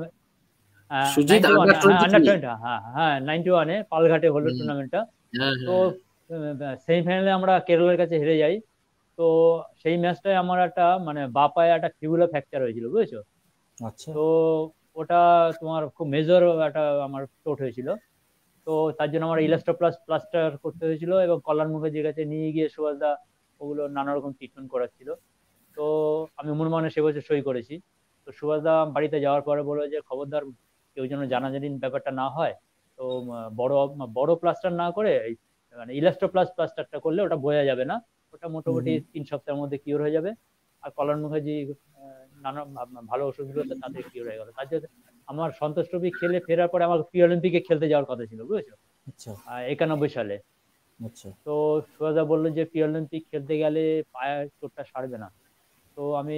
হ্যাঁ নাইনটি ওয়ানে পালঘাটে হলো টুর্নামেন্টটা। তো সেমিফাইনালে আমরা কেরলের কাছে হেরে যাই। তো সেই ম্যাচটায় আমার একটা মানে বা পায়ে একটা ফিবুলা ফ্র্যাকচার হয়েছিল, বুঝেছো? তো ওটা তোমার খুব মেজর একটা আমার চোট হয়েছিল। তো তার জন্য আমার ইলাস্টোপ্লাস্ট প্লাস্টার করতে হয়েছিল এবং কল্যাণ মুখার্জির কাছে নিয়ে গিয়ে সুভাষদা ওগুলো নানা রকম ট্রিটমেন্ট করাচ্ছিল। তো আমি মোহনবাগানে সে বছর সই করেছি। তো সুভাষদা বাড়িতে যাওয়ার পরে বললো যে খবরদার কেউ যেন জানাজানি ব্যাপারটা না হয়, তো বড় বড় প্লাস্টার না করে মানে ইলাস্টোপ্লাস্ট প্লাস্টারটা করলে ওটা বোঝা যাবে না, ওটা মোটামুটি তিন সপ্তাহের মধ্যে কিওর হয়ে যাবে। আর কল্যাণ মুখার্জি নানা ভালো ওষুধগুলোতে তাতে কিওর হয়ে গেল। তার জন্য আমার সন্তোষ ট্রফি খেলে ফেরার পরে আমার প্রি অলিম্পিকে খেলতে যাওয়ার কথা ছিল, বুঝেছো? একানব্বই সালে। তো সুভাষদা বললো যে প্রি অলিম্পিক খেলতে গেলে পায়ের চোটটা সারবে না। তো আমি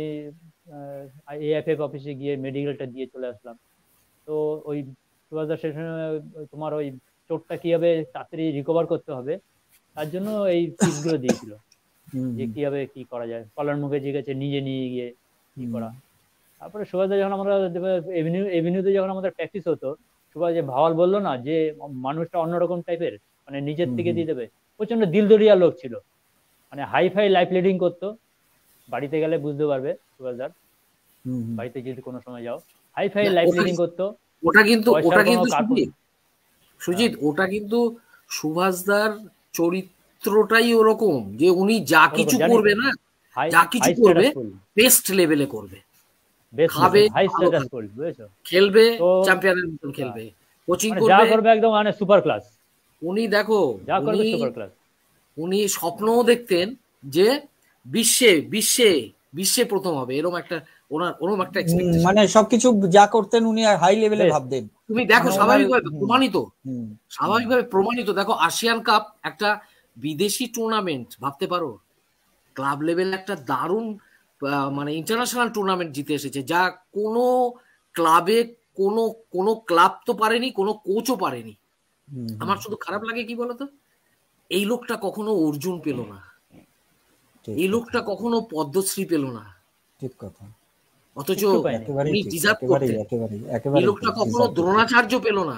এএফএফ অফিসে গিয়ে মেডিকেলটা দিয়ে চলে আসলাম। তো ওই সুভাষদা সে সময় তোমার ওই চোটটা কিভাবে তাড়াতাড়ি রিকভার করতে হবে তার জন্য এই টিপসগুলো দিয়েছিল যে কিভাবে কি করা যায়, কল্যাণ মুখার্জির কাছে নিজে নিয়ে গিয়ে কি করা। তারপরে সুভাষদা যখন আমরা এভিনিউ এভিনিউতে যখন আমাদের প্র্যাকটিস হতো, সুভাষ যে ভাওয়াল বললো না যে মানুষটা অন্যরকম টাইপের, মানে নিজের থেকে দিয়ে দেবে, প্রচন্ড দিলদরিয়া লোক ছিল, মানে হাই ফাই লাইফ লিডিং করতো। বাড়িতে গেলে বুঝতে পারবে সুভাষদার, বাড়িতে যদি কোনো সময় যাও হাই ফাই লাইফ লিডিং করতো। ওটা কিন্তু ওটা কিন্তু সুজিত ওটা কিন্তু সুভাষদার চরিত্রটাই ওরকম যে উনি যা কিছু করবে না, যা কিছু করবে বেস্ট লেভেলে করবে, খাবে, খেলবে, চ্যাম্পিয়নের মতন খেলবে, কোচিং করবে, যা করবে একদম মানে সুপার ক্লাস। উনি দেখো যা করবে সুপার ক্লাস। উনি স্বপ্নও দেখতেন যে বিশ্বে বিশ্বে বিশ্বে প্রথম হবে, এরকম একটা ওনার ওরকম একটা এক্সপেকটেশন, মানে সবকিছু যা করতেন উনি হাই লেভেলে ভাবতেন। তুমি দেখো স্বাভাবিকভাবে প্রমাণিত, স্বাভাবিকভাবে প্রমাণিত দেখো আসিয়ান কাপ একটা বিদেশি টুর্নামেন্ট, ভাবতে পারো ক্লাব লেভেলে একটা দারুণ মানে ইন্টারন্যাশনাল টুর্নামেন্ট জিতে এসেছে, যা কোনো ক্লাবে কোনো কোনো ক্লাব তো পারেনি, কোনো কোচও পারেনি। আমার শুধু খারাপ লাগে কি বলতো, এই লোকটা কখনো অর্জুন পেল না, এই লোকটা কখনো পদ্মশ্রী পেল না, ঠিক কথা, অথচ উনি ডিজার্ভ করতেন। এই লোকটা কখনো দ্রোণাচার্য পেল না।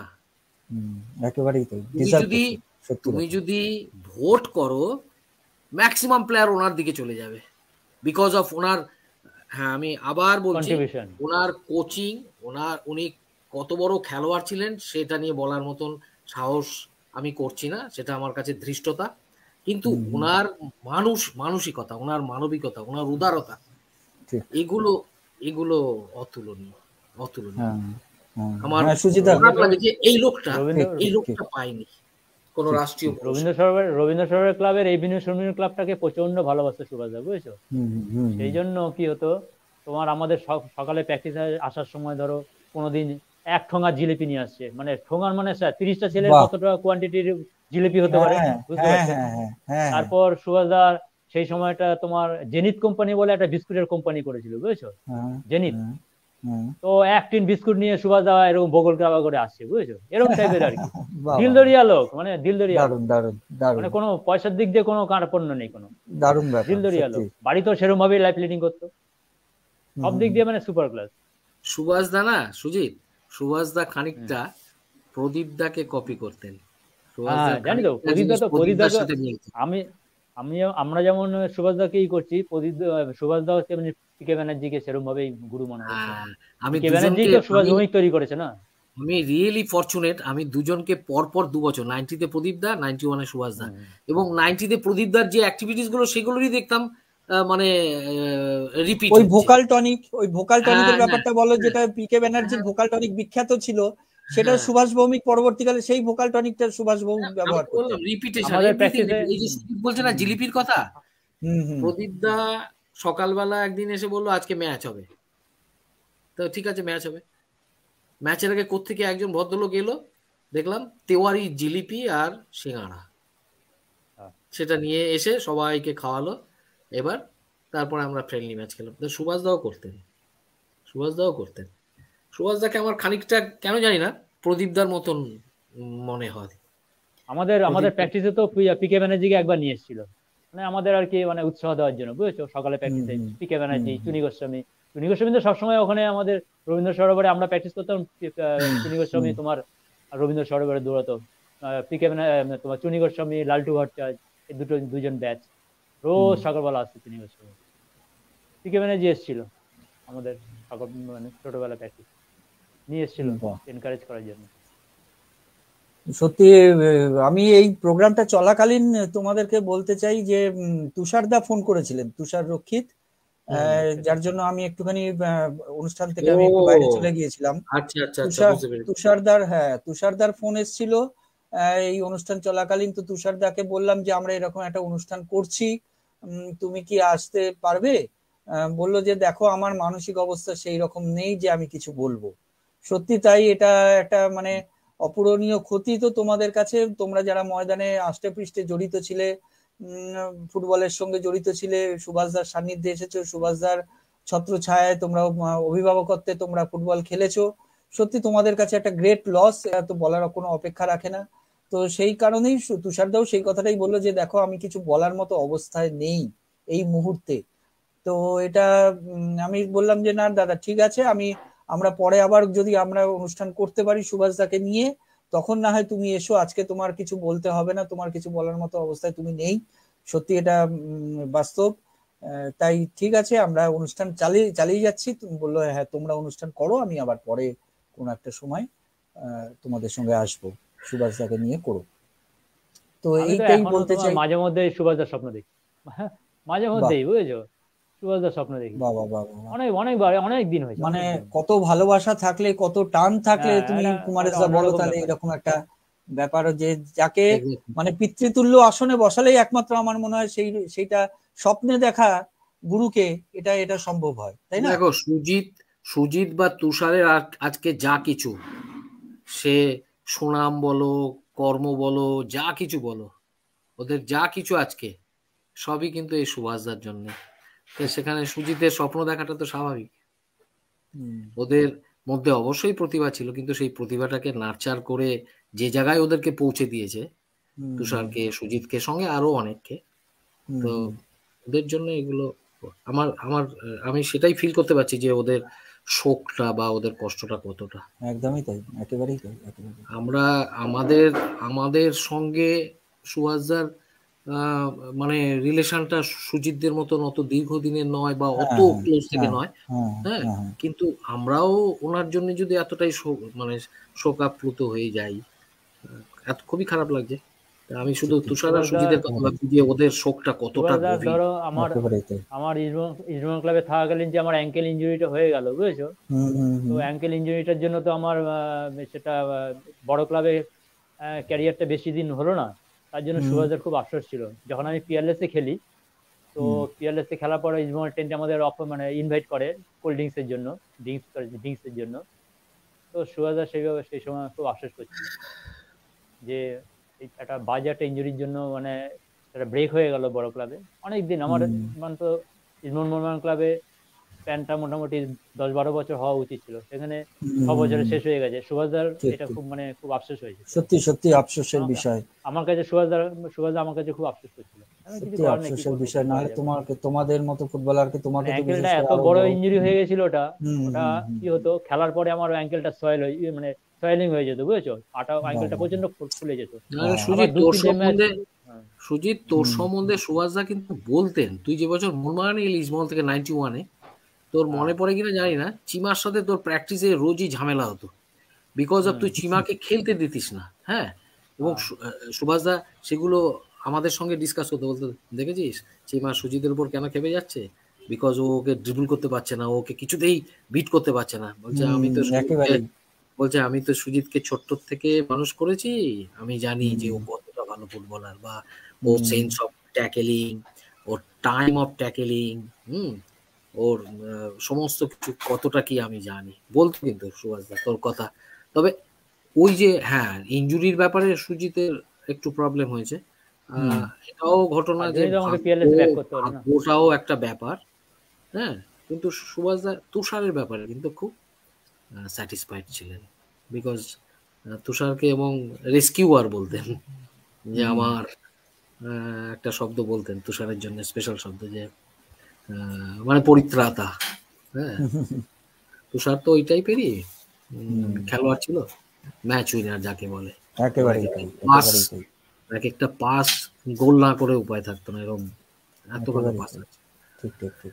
তুমি যদি তুমি যদি ভোট করো ম্যাক্সিমাম প্লেয়ার ওনার দিকে চলে যাবে বিকজ অফ ওনার, হ্যাঁ আমি আবার বলছি, ওনার কোচিং, ওনার উনি কত বড় খেলোয়াড় ছিলেন সেটা নিয়ে বলার মতন সাহস আমি করছি না, সেটা আমার কাছে ধৃষ্টতা। কিন্তু ওনার মানুষ মানসিকতা, ওনার মানবিকতা, ওনার উদারতা, এগুলো এগুলো অতুলনীয়, অতুলনীয়। আমার খারাপ লাগে যে এই লোকটা এই লোকটা পায়নি কোনো রাষ্ট্রীয়। রবীন্দ্র সরোবর রবীন্দ্র সরোবর ক্লাবের এভিনিউ সুইমিং ক্লাবটাকে প্রচন্ড ভালোবাসতো সুভাষদা, বুঝেছো? সেই জন্য কি হতো, তোমার আমাদের সকালে প্র্যাকটিস আসার সময় ধরো কোনোদিন এক ঠোঙা জিলিপি নিয়ে আসছে, মানে ঠোঙার মানে তিরিশটা ছেলের কতটা কোয়ান্টিটির জিলিপি হতে পারে বুঝতে পারছো? তারপর সুভাষদা সেই সময়টা তোমার জেনিত কোম্পানি বলে একটা বিস্কুটের কোম্পানি করেছিল, বুঝেছো? জেনিত। তো এক টিন বিস্কুট নিয়ে সুভাষদা এরকম বগল কাবা করে আসছে, বুঝেছো? এরকম টাইপের আর কি, দিলদরিয়া লোক, মানে দিলদরিয়া, মানে কোনো পয়সার দিক দিয়ে কোনো কার্পণ্য নেই, কোনো দিলদরিয়া লোক। বাড়িতেও সেরকম ভাবেই লাইফ লিডিং করতো, সব দিক দিয়ে মানে সুপার ক্লাস। সুভাষদা না সুজিত, সুভাষদা খানিকটা প্রদীপদাকে কপি করতেন। হ্যাঁ সুভাষদার জানি তো, খানিকটা প্রদীপ দা জিনিস তো প্রদীপ দা প্রদীপদার তো সাথে মিলতো। আমি আমি আমরা যেমন সুভাষ দাকেই করছি, প্রদীপ দা- সুভাষ দা হচ্ছে মানে পিকে ব্যানার্জিকে সেরকম ভাবেই গুরু মনে হয়েছে। হ্যাঁ, আমি পিকে ব্যানার্জি দুজনকে তো সুভাষ আমি ভৌমিক তৈরি করেছে না। আমি রিয়েলি ফরচুনেট, আমি দুজনকে পরপর দু বছর, নাইনটিতে প্রদীপ দা, নাইনটি ওয়ানে সুভাষ দা, হুম। এবং নাইনটিতে প্রদীপ দার যে অ্যাক্টিভিটিস গুলো সেগুলোরই দেখতাম আহ, মানে রিপিট ওই হচ্ছে। ভোকাল টনিক, ওই ভোকাল হ্যাঁ টনিকের হ্যাঁ ব্যাপারটা বলো, হ্যাঁ যেটা পিকে ব্যানার্জির হ্যাঁ ভোকাল টনিক বিখ্যাত ছিল, সেটা হ্যাঁ। সুভাষ ভৌমিক পরবর্তীকালে সেই ভোকাল টনিকটা সুভাষ ভৌমিক আমি ব্যবহার তো বললাম করতেন। রিপিটেশন, আমাদের এভরিথিং। প্র্যাকটিসে এই যে সুদীপ বলছে না হুম জিলিপির কথা, হুম হুম প্রদীপ দা সকালবেলা একদিন এসে বললো আজকে ম্যাচ হবে। তো ঠিক আছে ম্যাচ হবে। ম্যাচের আগে কোত্থেকে একজন ভদ্রলোক এলো, দেখলাম তেওয়ারি জিলিপি আর সিঙ্গাড়া, সেটা নিয়ে এসে সবাইকে খাওয়ালো। এবার তারপরে আমরা ফ্রেন্ডলি ম্যাচ খেলাম। তো সুভাষ দাও করতেন, সুভাষ দাও করতেন। সুভাষ দাকে আমার খানিকটা কেন জানি না প্রদীপদার মতন মনে হয়। আমাদের আমাদের প্রদীপ প্র্যাকটিসে তো পিকে ব্যানার্জিকে একবার নিয়ে এসেছিল, মানে আমাদের আর কি মানে উৎসাহ দেওয়ার জন্য, বুঝেছো, সকালে হুম প্র্যাকটিসে হুম পিকে হুম ব্যানার্জি, হুম চুনি গোস্বামী। চুনি গোস্বামী তো সবসময় ওখানে আমাদের রবীন্দ্র সরোবরে আমরা প্র্যাকটিস করতাম, আহ, হুম চুনি হুম গোস্বামী তোমার রবীন্দ্র সরোবরে দৌড়াতো, পিকে তোমার চুনি গোস্বামী, লালটু ভট্টাচার্য, এই দুটো দুজন ব্যাচ হুম। রোজ সকালবেলা আসতো চুনি গোস্বামী। পিকে ব্যানার্জি এসেছিল আমাদের সকাল মানে ছোটবেলা প্র্যাকটিস নিয়ে এসেছিল বাহ, এনকারেজ করার জন্য। সত্যি আহ, আমি এই প্রোগ্রামটা চলাকালীন তোমাদেরকে বলতে চাই যে উম, তুষারদা ফোন করেছিলেন, তুষার রক্ষিত, হুম। আহ, আচ্ছা যার জন্য আমি একটুখানি আহ, অনুষ্ঠান থেকে ও আমি একটু বাইরে চলে গিয়েছিলাম। আচ্ছা আচ্ছা আচ্ছা, তুষার বুঝতে পেরেছি। তুষারদার হ্যাঁ, তুষারদার ফোন এসেছিল আহ, এই অনুষ্ঠান চলাকালীন। তো তুষারদাকে বললাম যে আমরা এরকম একটা অনুষ্ঠান করছি, উম, তুমি কি আসতে পারবে? আহ, বললো যে দেখো আমার মানসিক অবস্থা সেই রকম নেই যে আমি কিছু বলবো। সত্যি তাই, এটা একটা মানে অপূরণীয় ক্ষতি তো তোমাদের কাছে, তোমরা যারা ময়দানে আষ্টে পৃষ্ঠে জড়িত ছিলে, উম, ফুটবলের সঙ্গে জড়িত ছিলে, সুভাষদার সান্নিধ্যে এসেছো, সুভাষদার ছত্রছায়ায় তোমরা আহ, অভিভাবকত্বে তোমরা ফুটবল খেলেছো। সত্যি তোমাদের কাছে একটা গ্রেট লস, তো বলার কোনো অপেক্ষা রাখে না। তো সেই কারণেই সু- তুষারদাও সেই কথাটাই বললো যে দেখো আমি কিছু বলার মতো অবস্থায় নেই এই মুহূর্তে। তো এটা উম, আমি বললাম যে না দাদা ঠিক আছে, আমি আমরা পরে আবার যদি আমরা অনুষ্ঠান করতে পারি সুভাষদাকে নিয়ে, তখন না হয় তুমি এসো, আজকে তোমার কিছু বলতে হবে না, তোমার কিছু বলার মতো অবস্থায় তুমি নেই। সত্যি এটা উম, বাস্তব। আহ, তাই ঠিক আছে, আমরা অনুষ্ঠান চালিয়ে চালিয়ে যাচ্ছি। তুমি বললো হ্যাঁ তোমরা অনুষ্ঠান করো, আমি আবার পরে কোনো একটা সময় আহ, তোমাদের সঙ্গে আসবো, সুভাষদাকে নিয়ে করো। তো আমি তো এইটাই এখনো বলতে তোমার চাই। মাঝে মধ্যে সুভাষদার স্বপ্ন দেখি, মাঝে বাহ, মধ্যেই, বুঝেছো, সুভাষদার স্বপ্ন দেখি। বাহ, বাহ, বাহ, বাহ। অনেক অনেকবার, অনেক দিন হয়েছে, মানে অনেক দিন। কত ভালোবাসা থাকলে, কত টান থাকলে, হ্যাঁ, তুমি এটা একটা কুমারেশদা বলো অন্যরকম তাহলে ব্যাপার। এরকম একটা ব্যাপার যে যাকে Exactly. মানে পিতৃতুল্য আসনে বসালেই একমাত্র আমার মনে হয় সেই সেইটা স্বপ্নে দেখা গুরুকে, এটা এটা সম্ভব হয়, তাই না? দেখো সুজিত, সুজিত বা তুষারের আজ- আজকে যা কিছু, সে সুনাম বলো, কর্ম বলো, যা কিছু বলো, ওদের যা কিছু আজকে সবই কিন্তু এই সুভাষদার জন্য। সেখানে সুজিতের স্বপ্ন দেখাটা তো স্বাভাবিক। হুম ওদের মধ্যে অবশ্যই প্রতিভা ছিল, কিন্তু সেই প্রতিভাটাকে নার্চার করে যে জায়গায় ওদেরকে পৌঁছে দিয়েছে, হুম হুম তুষারকে, সুজিতকে, সঙ্গে আরো অনেককে। হুম তো হুম। ওদের জন্য এগুলো আমার আমার আমি সেটাই ফিল করতে পারছি যে ওদের শোকটা বা ওদের কষ্টটা কতটা। একদমই তাই, একেবারেই তাই, একেবারেই তাই। আমরা আমাদের আমাদের সঙ্গে সুভাষদার আহ, মানে রিলেশনটা সুজিতদের মতন অত দীর্ঘদিনের নয় বা অত হ্যাঁ হ্যাঁ ক্লোজ থেকে হ্যাঁ নয়। হ্যাঁ হ্যাঁ, হ্যাঁ হ্যাঁ। কিন্তু আমরাও ওনার জন্য যদি এতটাই শোক- মানে শোকাপ্লুত হয়ে যাই, এত খুবই খারাপ লাগছে। আমি শুধু সত্যি তুষার আর সুভাষদা সুজিতের কথা ভাবছি যে ওদের শোকটা কতটা সুভাষদার গভীর। ধরো আমার একেবারেই তাই। আমার ইস্টবেঙ্গল ইস্টবেঙ্গল ক্লাবে থাকাকালীন যে আমার অ্যাঙ্কেল ইঞ্জুরিটা হয়ে গেল, বুঝেছো, হুম হুম তো হুম অ্যাঙ্কেল ইঞ্জুরিটার জন্য তো আমার আহ, সেটা আহ, বড় ক্লাবে ক্যারিয়ারটা বেশি দিন হলো না। তার জন্য হুম সুভাষদার খুব আফসোস ছিল। যখন আমি পিয়ারলেস এ খেলি, তো হুম পিয়ারলেস এ খেলার পরে ইস্টবেঙ্গল টেন্ট আমাদের অফ মানে ইনভাইট করে কোল্ড ড্রিঙ্কস এর জন্য, ড্রিঙ্কস ড্রিঙ্কস এর জন্য। তো সুভাষদা সেইভাবে সেই সময় খুব আফসোস করছিল যে এই একটা বাজে একটা ইঞ্জুরির জন্য মানে একটা ব্রেক হয়ে গেল বড় ক্লাবে। অনেকদিন আমার হুম মানে তো ইস্টবেঙ্গল মোহনবাগান ক্লাবে প্যানটা মোটামুটি দশ বারো বছর হওয়া উচিত ছিল, সেখানে ছ হুম হুম বছরে হুম। শেষ হয়ে গেছে। সুভাষদার ঠিক এটা ঠিক। খুব মানে খুব আফসোস হয়েছে। সত্যি সত্যি আফসোসের আমাকে বিষয়। আমার কাছে সুভাষদার সুভাষদা আমার কাছে খুব আফসোস করছিল। আমি কিছু সত্যি করার নেই, কি আফসোসের করবো, কি বিষয়, করা নাহলে যাবে। তোমাকে, তোমাদের মতো ফুটবলারকে, মানে তোমাকে তো বিশেষ অ্যাঙ্কেলটা করে এত আরো বড় বড়। ইঞ্জুরি হয়ে গেছিল ওটা, হুম ওটা হুম হুম কি হতো, খেলার পরে আমার অ্যাঙ্কেলটা সয়েল হয়ে মানে সয়েলিং হয়ে যেত, বুঝেছো, পাটা আঙ্কেলটা প্রচন্ড ফুলে যেত। সুজিত তোর সম্বন্ধে সুজিত তোর সম্বন্ধে সুভাষদা কিন্তু বলতেন, তুই যে বছর মোহনবাগানে এলি ইস্টবেঙ্গল থেকে নাইনটি ওয়ানে, তোর মনে পড়ে কিনা জানি না, চিমার সাথে তোর প্র্যাকটিসে রোজই ঝামেলা হতো, বিকজ অফ তুই চিমাকে খেলতে দিতিস না। হ্যাঁ, এবং সুভাষদা সেগুলো আমাদের সঙ্গে ডিসকাস করতে, বলতে দেখেছিস চিমা সুজিতের উপর কেন খেপে যাচ্ছে, বিকজ ও ওকে ড্রিবল করতে পারছে না, ওকে কিছুতেই বিট করতে পারছে না। বলছে আমি তো বলছে আমি তো সুজিতকে ছোট্ট থেকে মানুষ করেছি, আমি জানি যে ও কতটা ভালো ফুটবলার, বা ওর সেন্স অফ ট্যাকেলিং, ওর টাইম অফ ট্যাকেলিং, হুম ওর সমস্ত কিছু কতটা কি আমি জানি, বলতো কিন্তু সুভাষদা তোর কথা। তবে ওই যে হ্যাঁ ইনজুরির ব্যাপারে সুজিতের একটু প্রবলেম হয়েছে, এটাও ঘটনা যে ওটাও একটা ব্যাপার। হ্যাঁ, কিন্তু সুভাষদা তুষারের ব্যাপারে কিন্তু খুব স্যাটিসফাইড ছিলেন, বিকজ তুষারকে এবং রেস্কিউয়ার বলতেন, যে আমার একটা শব্দ বলতেন তুষারের জন্য, স্পেশাল শব্দ, যে মানে পরিত্রাতা। হ্যাঁ, তুষার তো ওই টাইপেরই খেলোয়াড় ছিল, ম্যাচ উইনার যাকে বলে, এক একটা পাস গোল না করে উপায় থাকতো না, এরকম এত ভালো পাস আছে। ঠিক ঠিক ঠিক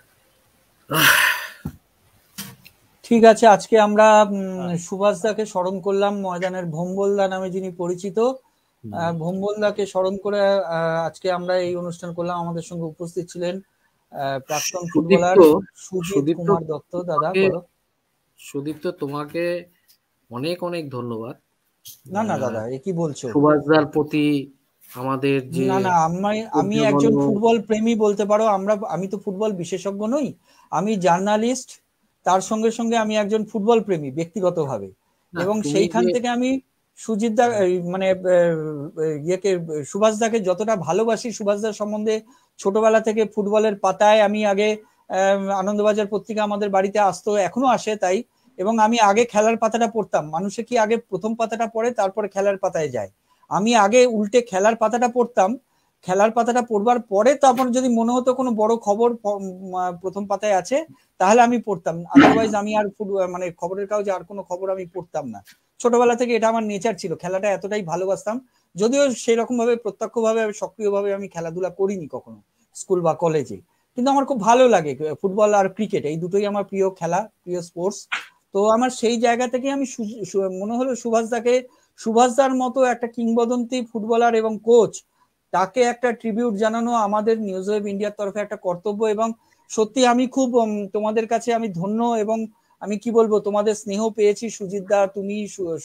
ঠিক আছে, আজকে আমরা সুভাষদাকে স্মরণ করলাম, ময়দানের ভোম্বলদা নামে যিনি পরিচিত, ভোম্বলদাকে স্মরণ করে আজকে আমরা এই অনুষ্ঠান করলাম। আমাদের সঙ্গে উপস্থিত ছিলেন প্রাক্তন ফুটবলার সুজিত কুমার দত্ত। দাদা বলো। সুদীপ্ত, তোমাকে অনেক অনেক ধন্যবাদ। না না দাদা, এ কি বলছো? সুভাষদার প্রতি আমাদের যে, না না আমি আমি একজন ফুটবল প্রেমী বলতে পারো। আমরা আমি তো ফুটবল বিশেষজ্ঞ নই, আমি জার্নালিস্ট, তার সঙ্গে সঙ্গে আমি একজন ফুটবল প্রেমী ব্যক্তিগতভাবে, এবং সেইখান থেকে আমি সুজিতদা মানে ইয়েকে সুভাষদাকে যতটা ভালোবাসি, সুভাষদার সম্বন্ধে ছোটবেলা থেকে ফুটবলের পাতায় আমি আগে আনন্দবাজার পত্রিকা আমাদের বাড়িতে আসতো, এখনো আসে তাই, এবং আমি আগে খেলার পাতাটা পড়তাম। মানুষে কি আগে প্রথম পাতাটা পড়ে তারপরে খেলার পাতায় যায়, আমি আগে উল্টে খেলার পাতাটা পড়তাম, খেলার পাতাটা পড়বার পরে তারপর যদি মনে হতো কোনো বড় খবর প্রথম পাতায় আছে তাহলে আমি পড়তাম, আদারওয়াইজ আমি আর মানে খবরের কাগজে আর কোনো খবর আমি পড়তাম না। ছোটবেলা থেকে এটা আমার নেচার ছিল, খেলাটা এতটাই ভালোবাসতাম, যদিও সেই রকম ভাবে প্রত্যক্ষভাবে সক্রিয়ভাবে আমি খেলাধুলা করিনি কখনো স্কুল বা কলেজে, কিন্তু আমার খুব ভালো লাগে ফুটবল আর ক্রিকেট, এই দুটোই আমার প্রিয় খেলা, প্রিয় স্পোর্টস। তো আমার সেই জায়গা থেকে আমি মনে হলো সুভাষদাকে, সুভাষদার মতো একটা কিংবদন্তি ফুটবলার এবং কোচ, তাকে একটা ট্রিবিউট জানানো আমাদের নিউজ ওয়েভ ইন্ডিয়ার তরফে একটা কর্তব্য। এবং সত্যি আমি খুব তোমাদের কাছে আমি ধন্য, এবং আমি কি বলবো, তোমাদের স্নেহ পেয়েছি। সুজিত দা, তুমি,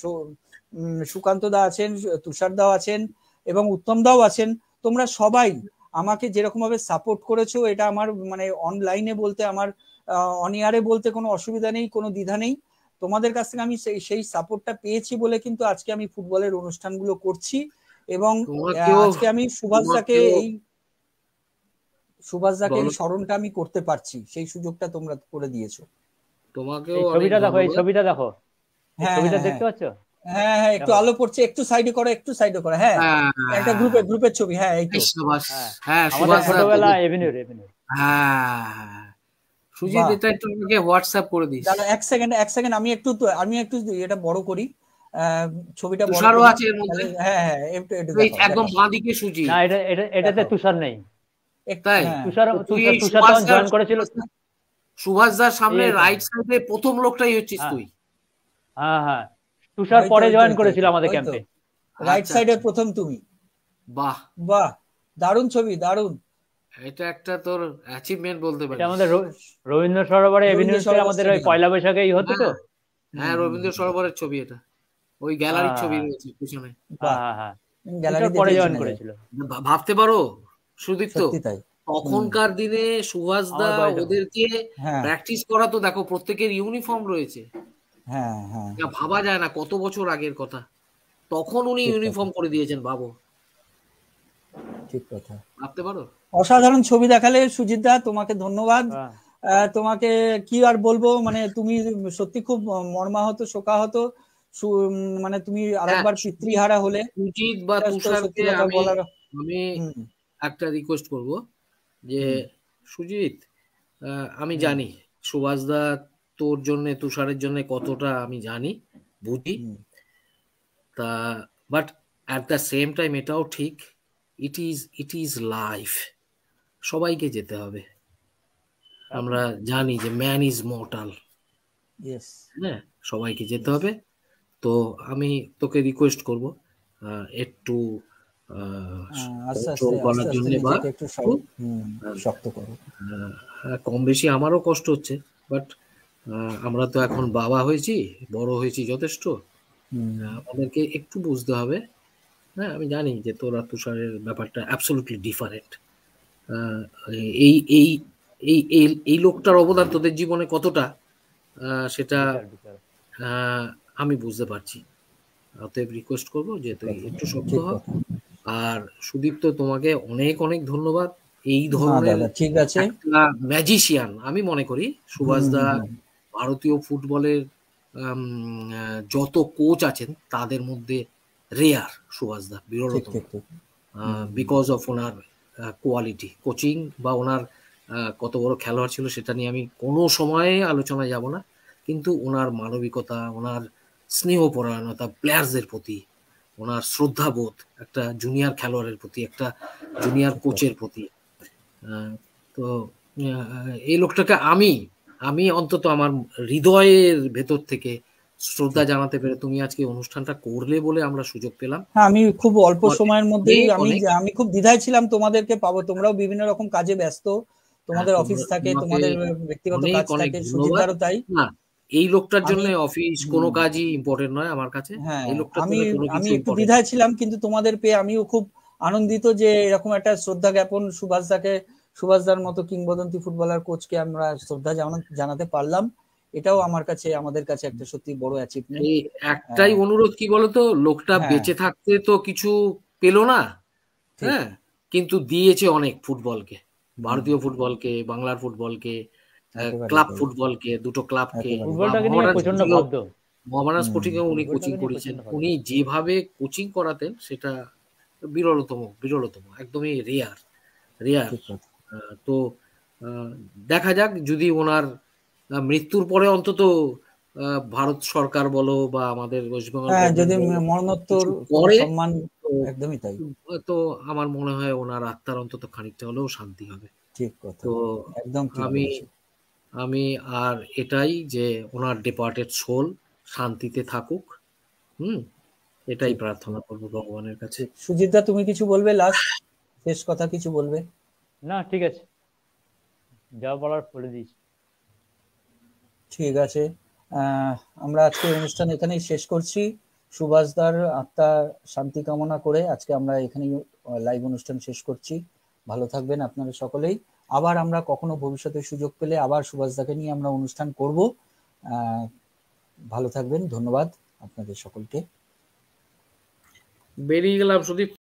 সুকান্ত দা আছেন, তুষার দাও আছেন, এবং উত্তম দাও আছেন, তোমরা সবাই আমাকে যেরকম ভাবে সাপোর্ট করেছো, এটা আমার মানে অনলাইনে বলতে, আমার অন এয়ারে বলতে কোনো অসুবিধা নেই, কোনো দ্বিধা নেই। তোমাদের কাছ থেকে আমি সেই সেই সাপোর্টটা পেয়েছি বলে কিন্তু আজকে আমি ফুটবলের অনুষ্ঠানগুলো করছি, এবং আজকে আমি সুভাষদাকে এই সুভাষদাকে এই স্মরণটা আমি করতে পারছি, সেই সুযোগটা তোমরা করে দিয়েছো। তোমাকে ছবিটা দেখো, এই ছবিটা দেখো, হ্যাঁ ছবিটা দেখতে পাচ্ছ? হ্যাঁ হ্যাঁ, একটু আলো পড়ছে, একটু সাইডে করো, একটু সাইডে করো। হ্যাঁ, একটা গ্রুপে গ্রুপের ছবি। হ্যাঁ, এই তো, হ্যাঁ আমাদের ছোটবেলা এভিনিউ এভিনিউ। হ্যাঁ সুজিত, এটা একটু আমাকে হোয়াটসঅ্যাপ করে দিস। দাঁড়া এক সেকেন্ড, এক সেকেন্ড, আমি একটু আমি একটু এটা বড় করি, ছবিটা বড় তুষারও করি। আছে এর মধ্যে। হ্যাঁ হ্যাঁ, একটু একটু একদম বাঁদিকে সুজিত। না, এটা এটা এটাতে তুষার নেই। তাই তুষার তুষার তুষার তখন জয়েন করেছিল। সুভাষদার সামনে রাইট সাইডে প্রথম লোকটাই হচ্ছিস তুই। হ্যাঁ হ্যাঁ, তুষার পরে জয়েন করেছিল আমাদের ক্যাম্পে। রাইট সাইডের প্রথম তুমি। বাহ বাহ, দারুণ ছবি, দারুণ। এটা একটা তোর অ্যাচিভমেন্ট বলতে পারিস। এটা আমাদের রবীন্দ্র সরোবরে এভিনিউতে আমাদের ওই পয়লা বৈশাখেই হতো তো। হ্যাঁ, রবীন্দ্র সরোবরের ছবি এটা, ওই গ্যালারির ছবি রয়েছে পিছনে। হ্যাঁ হ্যাঁ, গ্যালারি পরে জয়েন করেছিল। ভাবতে পারো সুদীপ্ত, তখনকার দিনে সুভাষদা ওদেরকে প্র্যাকটিস করাতো, দেখো প্রত্যেকের ইউনিফর্ম রয়েছে। হ্যাঁ হ্যাঁ, ভাবা যায় না কত বছর আগের কথা, তখন উনি ইউনিফর্ম করে দিয়েছেন, ভাবো। ঠিক কথা, ভাবতে পারো। অসাধারণ ছবি দেখালে সুজিত দা, তোমাকে ধন্যবাদ। তোমাকে কি আর বলবো, মানে তুমি সত্যি খুব মর্মাহত, শোকাহত, মানে তুমি আরেকবার পিতৃহারা হলে। সুজিত বা তুষারকে আমি আমি একটা রিকোয়েস্ট করব, যে সুজিত, আমি জানি সুভাষদা তোর জন্য, তুষারের জন্য কতটা আমি জানি, বুঝি, তা but at the same time এটাও ঠিক, it is it is life, সবাইকে যেতে হবে। আমরা জানি যে ম্যান ইজ মর্টাল, ইয়েস হ্যাঁ, সবাইকে যেতে ইয়েস হবে। তো আমি তোকে রিকোয়েস্ট করব আহ, একটু আস্তে আস্তে কন্ট্রোল আস্তে করার আস্তে জন্য, বা নিজেকে একটু একটু শক্ত হুম আহ, শক্ত করো। আহ, কম বেশি আমারও কষ্ট হচ্ছে, বাট আমরা তো এখন বাবা হয়েছি, বড় হয়েছি যথেষ্ট, হুম আহ, আমাদেরকে একটু বুঝতে হবে। হ্যাঁ, আমি জানি যে তোরা তুষারের ব্যাপারটা অ্যাবসলিউটলি ডিফারেন্ট। এই এই এই এই এই লোকটার অবদান তোদের জীবনে কতটা, আহ, সেটা বিশাল বিশাল। আহ, আমি বুঝতে পারছি। অতএব রিকোয়েস্ট করবো যে ঠিক তুই কথা একটু শক্ত ঠিক হ। কথা। আর সুদীপ্ত, তোমাকে অনেক অনেক ধন্যবাদ। এই না ধরনের দাদা ঠিক আছে। একটা ম্যাজিশিয়ান আমি মনে করি হুম সুভাষদা হুম হুম, ভারতীয় ফুটবলের আম, আহ, যত কোচ আছেন তাদের মধ্যে রেয়ার, সুভাষদা ঠিক বিরলতম, ঠিক ঠিক হুম বিকজ অফ ওনার কোয়ালিটি কোচিং, বা ওনার আহ, কত বড় খেলোয়াড় ছিল সেটা নিয়ে আমি কোনো সময়ে আলোচনায় যাব না, কিন্তু ওনার মানবিকতা, ওনার স্নেহপরায়ণতা প্লেয়ার্সদের প্রতি, ওনার শ্রদ্ধাবোধ একটা জুনিয়র খেলোয়াড়ের প্রতি, একটা জুনিয়র ঠিক কথা। কোচের প্রতি, আহ, তো আহ, এই লোকটাকে আমি আমি অন্তত আমার হৃদয়ের ভেতর থেকে শ্রদ্ধা ঠিক জানাতে পেরে, তুমি আজকে অনুষ্ঠানটা করলে বলে আমরা সুযোগ পেলাম। হ্যাঁ আমি খুব অল্প সময়ের মধ্যেই অনেক আমি অনেক আমি খুব দ্বিধায় ছিলাম তোমাদেরকে পাবো, তোমরাও বিভিন্ন রকম কাজে ব্যস্ত, হ্যাঁ, তোমাদের অফিস তোমরা থাকে, তোমাকে তোমাদের ব্যক্তিগত অনেক কাজ অনেক থাকে, ধন্যবাদ। সুজিতদারও তাই। না, এই লোকটার আমি জন্য অফিস কোনো হুম কাজই ইম্পর্টেন্ট নয় আমার কাছে, হ্যাঁ এই লোকটার আমি জন্য কোনো আমি কিছু একটু ইম্পর্টেন্ট দ্বিধায় নয়। ছিলাম, কিন্তু তোমাদের পেয়ে আমিও খুব আনন্দিত যে এরকম একটা শ্রদ্ধা জ্ঞাপন সুভাষদাকে, সুভাষদার মতো কিংবদন্তি ফুটবলার কোচকে আমরা শ্রদ্ধা জানা- জানাতে পারলাম। এটাও আমার কাছে, আমাদের কাছে একটা সত্যি বড় অ্যাচিভমেন্ট। এই একটাই অনুরোধ, কি বলতো, লোকটা হ্যাঁ বেঁচে থাকতে তো কিছু পেলো না, ঠিক হ্যাঁ, কিন্তু দিয়েছে অনেক ফুটবলকে, হুম ভারতীয় ফুটবলকে, বাংলার ফুটবলকে, একেবারেই ক্লাব তাই ফুটবলকে, দুটো ক্লাবকে, একেবারেই বা তাই ফুটবলটাকে নিয়ে মোহামেডান প্রচন্ড স্পোর্টিংও, ভাবতো, মোহামেডান হুম স্পোর্টিংও উনি কোচিং ফুটবলটাকে নিয়ে করেছেন। প্রচন্ড ভাবতো। উনি যেভাবে কোচিং করাতেন সেটা বিরলতম, বিরলতম, একদমই রেয়ার, রেয়ার। ঠিক কথা। তো আহ, দেখা যাক, যদি ওনার আহ, মৃত্যুর পরে অন্তত আহ, ভারত সরকার বলো বা আমাদের ওয়েস্ট বেঙ্গল হ্যাঁ গভর্নমেন্ট যদি বলো ম- মরণোত্তর কিছু কোনো করে, সম্মান, তো একদমই তাই। তো আমার মনে হয় ওনার আত্মার অন্তত খানিকটা হলেও শান্তি হবে। ঠিক কথা, তো একদম ঠিক আমি বলেছো। আমি আর এটাই যে ওনার ডিপার্টেড সোল শান্তিতে থাকুক, হুম, এটাই ঠিক প্রার্থনা করবো ভগবানের কাছে। ঠিক সুজিতদা তুমি কিছু বলবে, লাস্ট শেষ কথা কিছু বলবে? না ঠিক আছে, যা বলার বলে দিয়েছি। ঠিক আছে, আহ, আমরা আজকে অনুষ্ঠান এখানেই শেষ করছি। সুভাষদার আত্মার শান্তি কামনা করে আজকে আমরা এখানেই লাইভ অনুষ্ঠান শেষ করছি। ভালো থাকবেন আপনারা সকলেই। আবার আমরা কখনো ভবিষ্যতে সুযোগ পেলে আবার সুভাষদাকে নিয়ে আমরা অনুষ্ঠান করব। আহ, ভালো থাকবেন, ধন্যবাদ আপনাদের সকলকে। বেরিয়ে গেলাম সুদীপ।